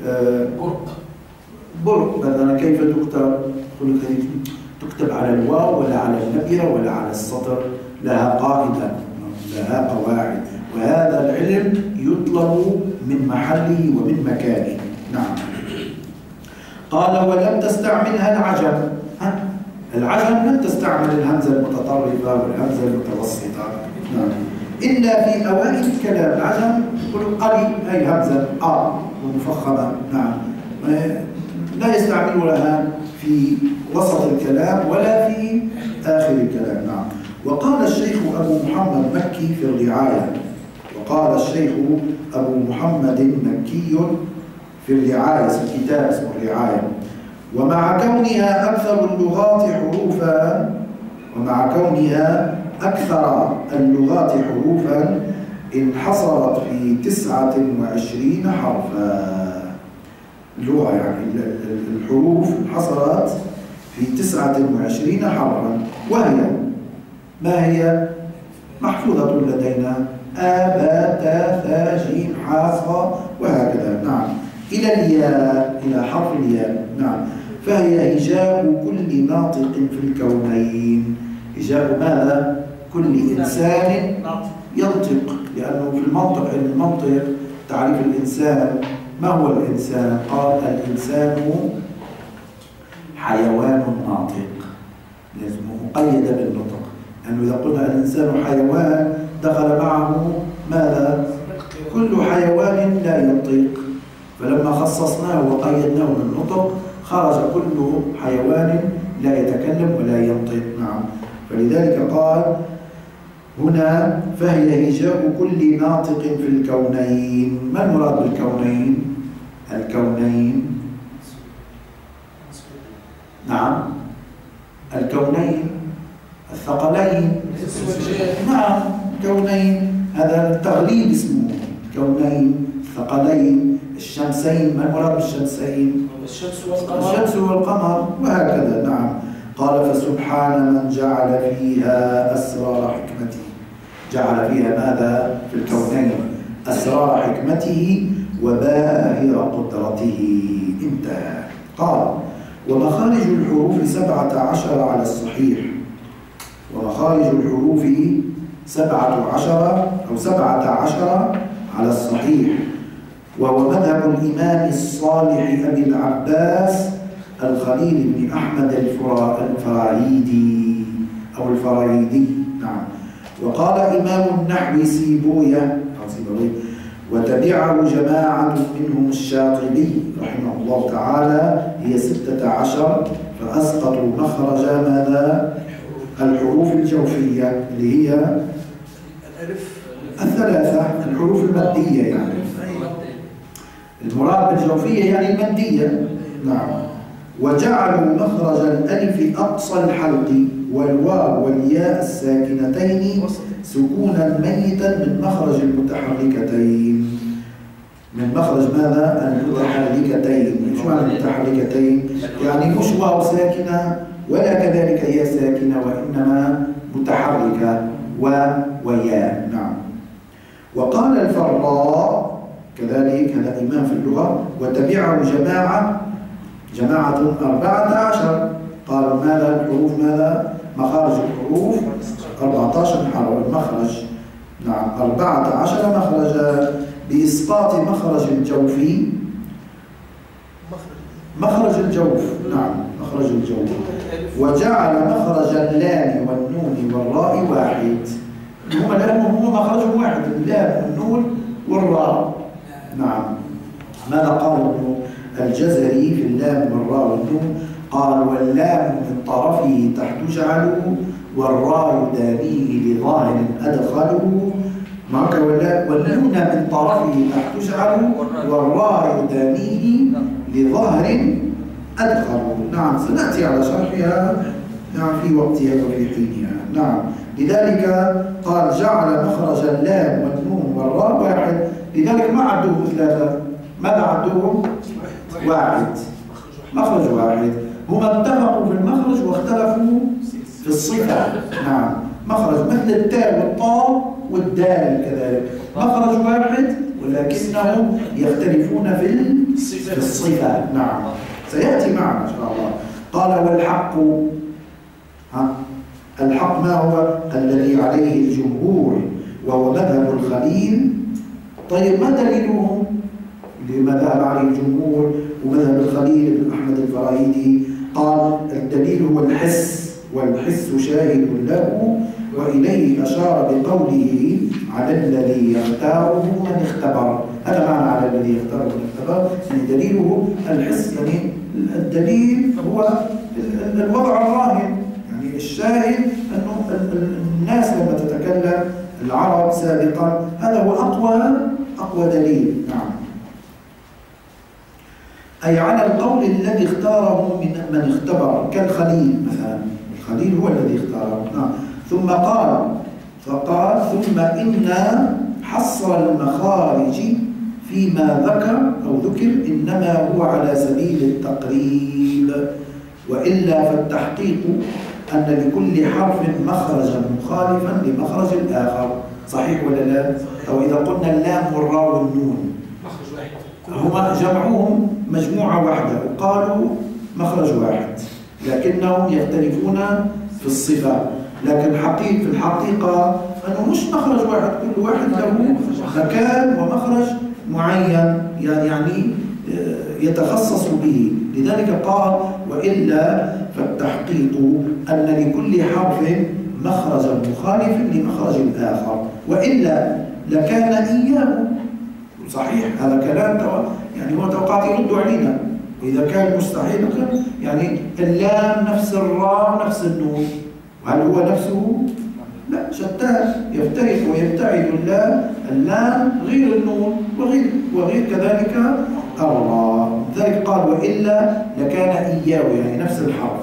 برق مثلا كيف تكتب؟ يقول لك تكتب على الواو ولا على النكرة ولا على السطر؟ لها قاعدة، لها قواعد، وهذا العلم يطلب من محله ومن مكانه. نعم. قال ولم تستعملها العجم. العجم لم تستعمل الهمزة المتطرفة والهمزة المتوسطة. نعم. إلا في أوائل الكلام. العجم يقول قري هي همزة ومفخمة. نعم. لا يستعملونها في وسط الكلام ولا في آخر الكلام. نعم. وقال الشيخ أبو محمد مكي في الرعاية، وقال الشيخ أبو محمد مكي في الرعاية، في كتاب اسمه الرعاية: ومع كونها أكثر اللغات حروفا، انحصرت في 29 حرفا. اللغة يعني الحروف انحصرت في 29 حرفا، وهي ما هي؟ محفوظة لدينا: آ با تا ثا جيم حا صا وهكذا. نعم. إلى الياء، إلى حرف الياء. نعم. فهي هجاء كل ناطق في الكونين. هجاء ماذا؟ كل إنسان ينطق، لأنه في المنطق، علم المنطق تعريف الإنسان، ما هو الإنسان؟ قال الإنسان حيوان ناطق، لازم مقيدة بالنطق، لأنه إذا قلنا الإنسان حيوان دخل معه ماذا؟ كل حيوان لا ينطق، فلما خصصناه وقيدناه بالنطق خرج كل حيوان لا يتكلم ولا ينطق. نعم، فلذلك قال هنا فهي هجاء كل ناطق في الكونين. ما المراد بالكونين؟ الكونين، نعم، الكونين الثقلين، نعم، كونين، هذا التغليب اسمه كونين، الثقلين، الشمسين. ما المراد بالشمسين؟ الشمس والقمر، وهكذا. نعم، قال فسبحان من جعل فيها أسرار حكمته، جعل فيها ماذا؟ في الكونين أسرار حكمته وباهر قدرته. انتهى. قال ومخارج الحروف 17 على الصحيح، ومخارج الحروف 17 أو 17 على الصحيح، وهو مذهب الإمام الصالح أبي العباس الخليل بن أحمد الفراهيدي أو الفراهيدي. نعم. وقال إمام النحو سيبويه وتبعه جماعة منهم الشاطبي رحمه الله تعالى، هي 16، فأسقطوا مخرج ماذا؟ الحروف الجوفية اللي هي الثلاثة، الحروف المادية، يعني المراد بالجوفية يعني المادية. نعم. وجعلوا مخرج الألف أقصى الحلق والواو والياء الساكنتين سكونا ميتا من مخرج المتحركتين. من مخرج ماذا؟ المتحركتين. شو معنى المتحركتين؟ يعني مش واو ساكنة ولا كذلك ياء ساكنة، وإنما متحركة وياء. نعم. وقال الفراء كذلك، هذا إمام في اللغة، وتبعه جماعة 14، قالوا ماذا؟ الحروف ماذا؟ مخارج الحروف 14 مخرج. نعم، 14 مخرج، بإسقاط مخرج الجوف، مخرج الجوف. نعم، مخرج الجوف. وجعل مخرج اللام والنون والراء واحد، هما لأنهم هما مخرج واحد، اللام والنون والراء. نعم. ماذا قال ابن الجزري في اللام والراء والنون؟ قال واللام من طرفه تحت جعله والراء يدانيه لظاهر أدخله. معك والنون من طرفه تحت جعله والراء يدانيه لظاهر أدخله. نعم، سنأتي على شرحها نعم في وقتها وفي حينها. نعم، لذلك قال جعل مخرج اللام والنون والراء واحد، لذلك ما عدوهم ثلاثة، ماذا عدوهم؟ واحد، مخرج واحد. هما اتفقوا في المخرج واختلفوا في الصفة. نعم، مخرج مثل التاء والطاء والدال كذلك، مخرج واحد ولكنهم يختلفون في الصفة. نعم، سيأتي معنا إن شاء الله. قال والحق، الحق ما هو؟ الذي عليه الجمهور وهو مذهب الخليل. طيب ما دليلهم لما ذهب عليه الجمهور ومذهب الخليل بن أحمد الفراهيدي؟ قال الدليل هو الحس، والحس شاهد له، وإليه أشار بقوله على الذي يختاره من اختبر. هذا معنى على الذي يختاره من اختبر، يعني دليله الحس، يعني الدليل هو الوضع الراهن، يعني الشاهد أنه الناس لما تتكلم العرب سابقا هذا هو أقوى دليل. نعم، أي على القول الذي اختاره من اختبر، كالخليل مثلا، الخليل هو الذي اختاره. نعم. ثم فقال ثم إن حصر المخارج فيما ذكر إنما هو على سبيل التقريب، وإلا فالتحقيق أن لكل حرف مخرجا مخالفا لمخرج الآخر. صحيح ولا لا؟ أو إذا قلنا اللام والراء والنون هما جمعوهم مجموعة واحدة وقالوا مخرج واحد، لكنهم يختلفون في الصفة، لكن في الحقيقة أنه مش مخرج واحد، كل واحد له مكان ومخرج معين يعني يتخصص به. لذلك قال وإلا فالتحقيق أن لكل حرف مخرجا مخالفا لمخرج الآخر، وإلا لكان إياه. صحيح هذا كلام يعني هو توقعات يرد علينا. وإذا كان مستحيل يعني اللام نفس الراء نفس النون، وهل هو نفسه؟ لا، شتان، يفترق ويبتعد اللام غير النون وغير كذلك الراء. لذلك قال وإلا لكان إياه، يعني نفس الحرف،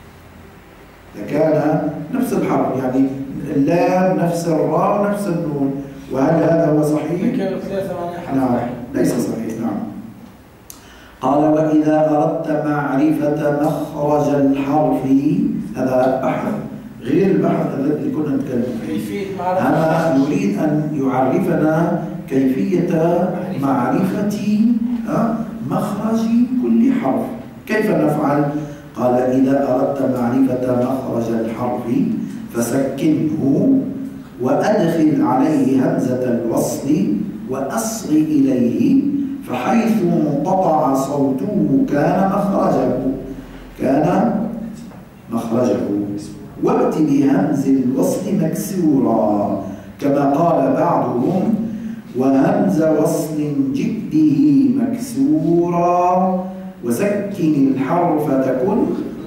لكان نفس الحرف، يعني اللام نفس الراء نفس النون. وهل هذا هو صحيح؟ كانوا ثلاثة معناها. نعم، ليس صحيح. نعم. قال وإذا أردت معرفة مخرج الحرف، هذا بحث غير البحث الذي كنا نتكلم فيه. هذا يريد أن يعرفنا كيفية معرفة مخرج كل حرف. كيف نفعل؟ قال إذا أردت معرفة مخرج الحرف فسكنه وأدخل عليه همزة الوصل وأصغ إليه، فحيث انقطع صوته كان مخرجه وأت بهمز الوصل مكسورا، كما قال بعضهم وهمز وصل جده مكسورا، وسكن الحرف تكن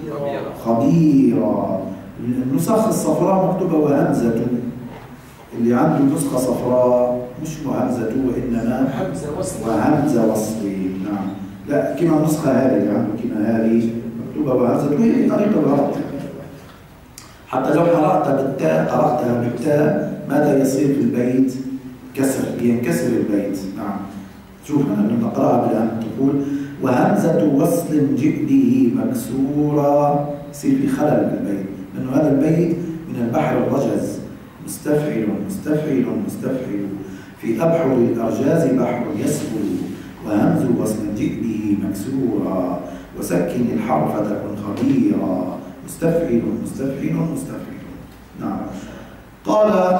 خبيرا. النسخ الصفراء مكتوبة وهمزة، اللي عنده نسخة صفراء مش وهمزة وإنما وهمزة وصل. نعم، لا كما النسخة هذه اللي عنده كما هذه مكتوبة وهمزة، وهي طريقة الغلط. حتى لو قرأتها بالتاء ماذا يصير في البيت؟ كسر، ينكسر البيت. نعم، شوف أنا لما نقرأها بالآن تقول وهمزة وصل جئده مكسورا، يصير في خلل بالبيت، لأنه هذا البيت من البحر الرجز، مستفعل مستفعل مستفعل، في أبحر الأرجاز بحر يسهل، وهمز وصل جئده مكسورا، وسكن الحرف تكن خبيرا، مستفعل مستفعل مستفعل. نعم. قال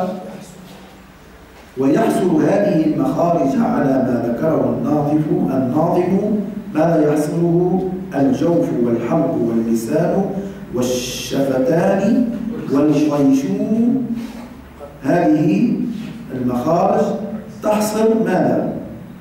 ويحصل هذه المخارج على ما ذكره الناظم. ماذا يحصله؟ الجوف والحلق واللسان والشفتان والخيشوم. هذه المخارج تحصل ماذا؟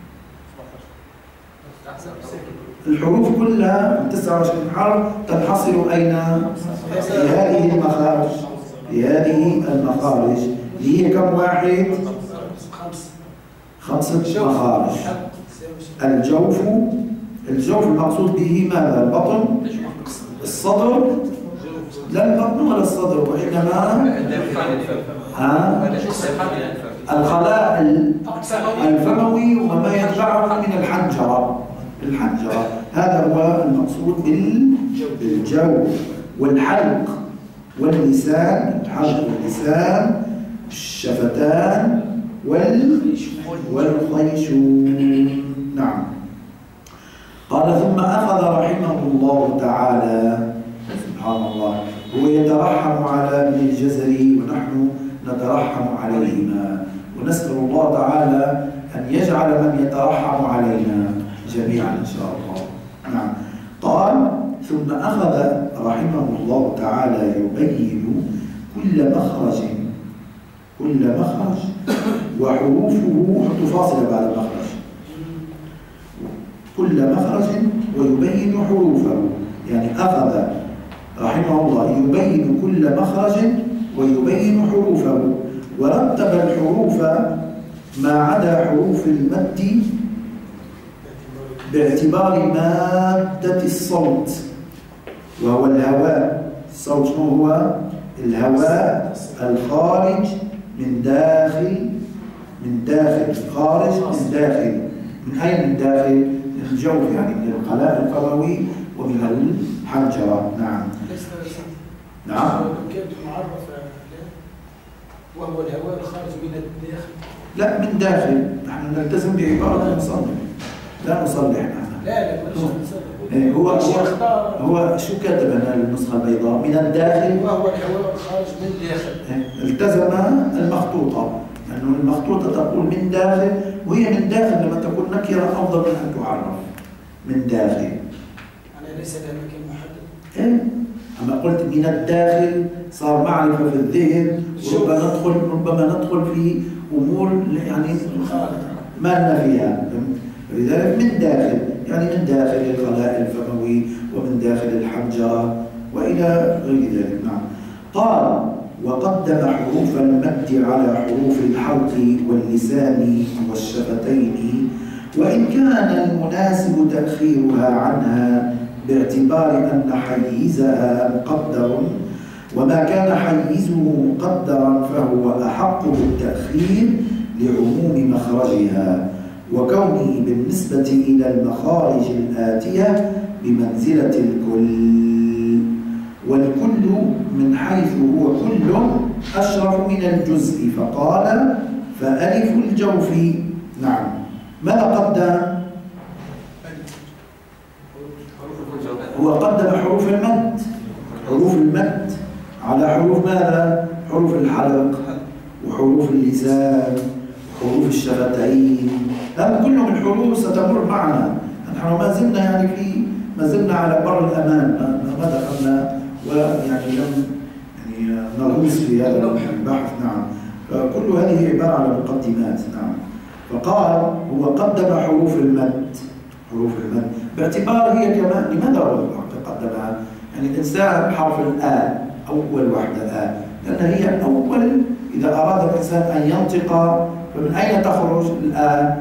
الحروف كلها 29 حرف تنحصر أين؟ في هذه المخارج. في هذه المخارج اللي هي كم واحد؟ 5 مخارج. الجوف المقصود به ماذا؟ البطن؟ الصدر؟ لا البطن ولا الصدر، وإنما الخلاء الفموي وما يتبعه من الحنجرة. هذا هو المقصود بالجوف. والحلق واللسان، الحلق واللسان، الشفتان والخيشوم. نعم. قال ثم أخذ رحمه الله تعالى، سبحان الله، هو يترحم على ابن الجزري ونحن نترحم عليهما، ونسأل الله تعالى أن يجعل من يترحم علينا جميعا إن شاء الله. نعم. قال ثم أخذ رحمه الله تعالى يبين كل مخرج وحروفه، حط فاصلة بعد المخرج، كل مخرج ويبين حروفه، يعني أخذ رحمه الله يبين كل مخرج ويبين حروفه، ورتب الحروف ما عدا حروف المد باعتبار مادة الصوت وهو الهواء. الصوت شنو هو؟ الهواء الخارج من داخل خارج من داخل. من أين من داخل؟ من الجوف، يعني من الخلاء الفموي ومن الحنجرة. نعم. نعم. كانت معرفة وهو الهواء الخارج من الداخل. لا، من داخل. نحن نلتزم بعبارة المصنف، لا نصلح نحن. لا هو شو كتب هنا النسخة البيضاء؟ من الداخل، وهو الهواء الخارج من الداخل. التزم المخطوطة، لأنه يعني المخطوطة تقول من داخل، وهي من داخل لما تكون نكرة أفضل من أن تعرف من داخل. يعني ليس لها مكان محدد. إيه؟ أما قلت من الداخل صار معرفة في الذهن، ربما ندخل في أمور يعني ما لنا فيها. لذلك من داخل يعني من داخل الخلاء الفموي ومن داخل الحنجرة وإلى غير ذلك. نعم. قال وقدم حروف المد على حروف الحلق واللسان والشفتين، وإن كان المناسب تأخيرها عنها باعتبار أن حيزها مقدر، وما كان حيزه مقدرا فهو أحق بالتأخير لعموم مخرجها، وكونه بالنسبة إلى المخارج الآتية بمنزلة الكل، والكل من حيث هو كل أشرف من الجزء، فقال فألف الجوف. نعم. ماذا قدم؟ هو قدم حروف المد، حروف المد على حروف ماذا؟ حروف الحلق وحروف اللسان وحروف الشفتين. هذا كله من حروف ستمر معنا. نحن ما زلنا على بر الأمان، ما دخلنا ويعني لم نغوص في هذا البحث. نعم. فكل هذه عبارة على مقدمات. نعم. فقال هو قدم حروف المد، حروف المد باعتبار هي كمان. لماذا قدمها؟ يعني الإنسان حرف الآ أول واحدة لأن هي أول، إذا أراد الإنسان أن ينطق فمن أين تخرج الآ؟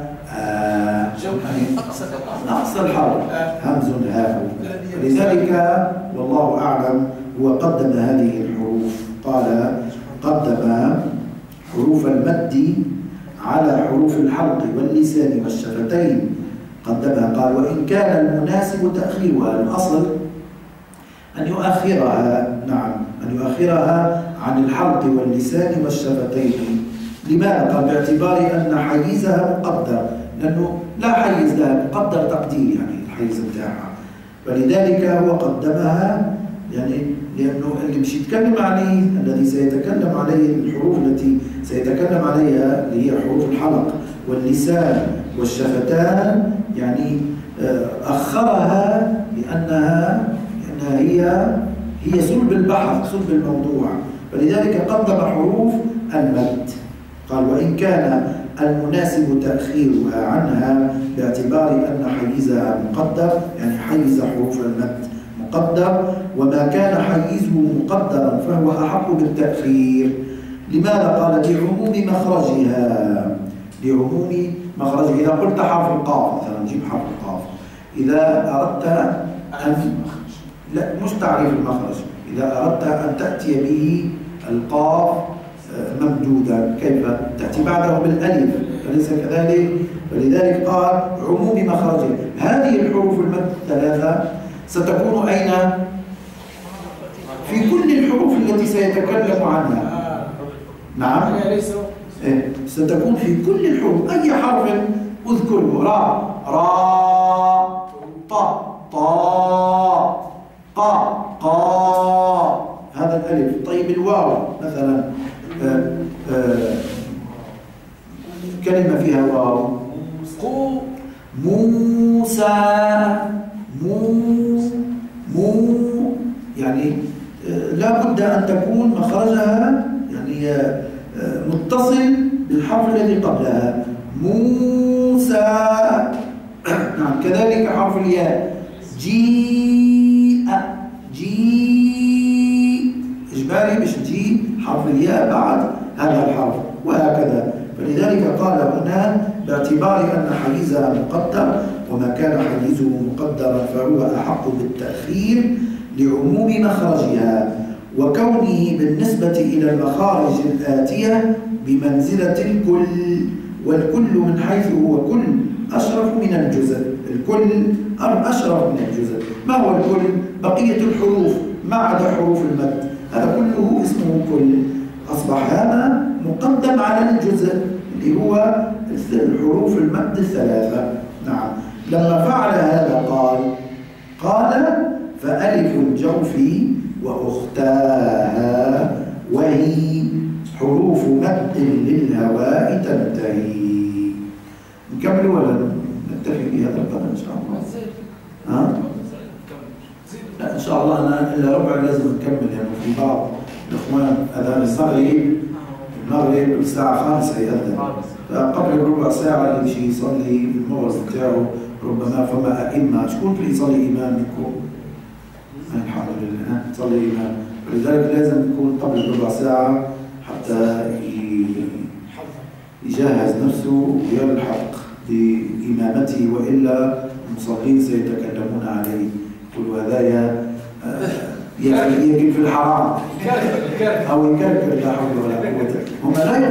أقصى الحرف همز هاء. لذلك والله أعلم هو قدم هذه الحروف. قال قدم حروف المد على حروف الحلق واللسان والشفتين قدمها. قال وإن كان المناسب تأخيرها، الأصل أن يؤخرها. نعم. أن يؤخرها عن الحلق واللسان والشفتين. لماذا؟ قال باعتبار أن حيزها مقدر، لأنه لا حيز لها، مقدر تقدير يعني الحيز بتاعها، فلذلك هو قدمها. يعني لأنه اللي مش يتكلم عليه، الذي سيتكلم عليه الحروف التي سيتكلم عليها اللي هي حروف الحلق واللسان والشفتان، يعني أخرها لأنها هي صلب البحث، صلب الموضوع، فلذلك قدم حروف المد. قال وإن كان المناسب تأخيرها عنها باعتبار أن حيزها مقدر، يعني حيز حروف المد مقدر، وما كان حيزه مقدرا فهو أحق بالتأخير. لماذا؟ قال لعموم مخرجها، لعموم مخرجها. إذا قلت حرف القاف مثلا، نجيب حرف القاف، إذا أردت أن لا مش تعريف المخرج، إذا أردت أن تأتي به القاف ممدودا كيف؟ تأتي بعده بالألف، أليس كذلك؟ فلذلك قال عموم مخرجه. هذه الحروف المد الثلاثة ستكون أين؟ في كل الحروف التي سيتكلم عنها. نعم. ستكون في كل الحروف. أي حرف اذكره، را را، طا طا، قا قا، هذا الألف. طيب الواو مثلا، كلمة فيها واو، موسى، يعني لا بد أن تكون مخرجها يعني متصل بالحرف الذي قبلها. موسى. نعم. كذلك حرف الياء، جيء، إجباري مش جي حرف الياء بعد هذا الحرف، وهكذا. فلذلك قال هنا باعتبار أن حيزها مقدر، وما كان حيزه مقدرا فهو أحق بالتأخير لعموم مخرجها، وكونه بالنسبة إلى المخارج الآتية بمنزلة الكل، والكل من حيث هو كل أشرف من الجزء. الكل أشرف من الجزء. ما هو الكل؟ بقية الحروف ما عدا حروف المد، هذا كله اسمه كل. أصبح هذا مقدم على الجزء اللي هو الحروف المد الثلاثة. نعم. لما فعل هذا قال فألف الجوف وأختاها، وهي حروف مد للهواء تنتهي. نكمل ولا نكتفي بهذا القدر إن شاء الله؟ ها؟ لا إن شاء الله أنا إلا ربع لازم نكمل، يعني في بعض الإخوان أذان المغرب الساعة 5 يأذن، فقبل ربع ساعة اللي يمشي يصلي المغرب بتاعه ربما فما أئمة شكون اللي يصلي إمام منكم؟ الحمد لله يصلي إمام، ولذلك لازم يكون قبل ربع ساعة حتى يجهز نفسه ويلحق بإمامته، وإلا المصلين سيتكلمون عليه يقولوا هذايا يجب في الحرام أو يكركر لا حول ولا قوة هم لا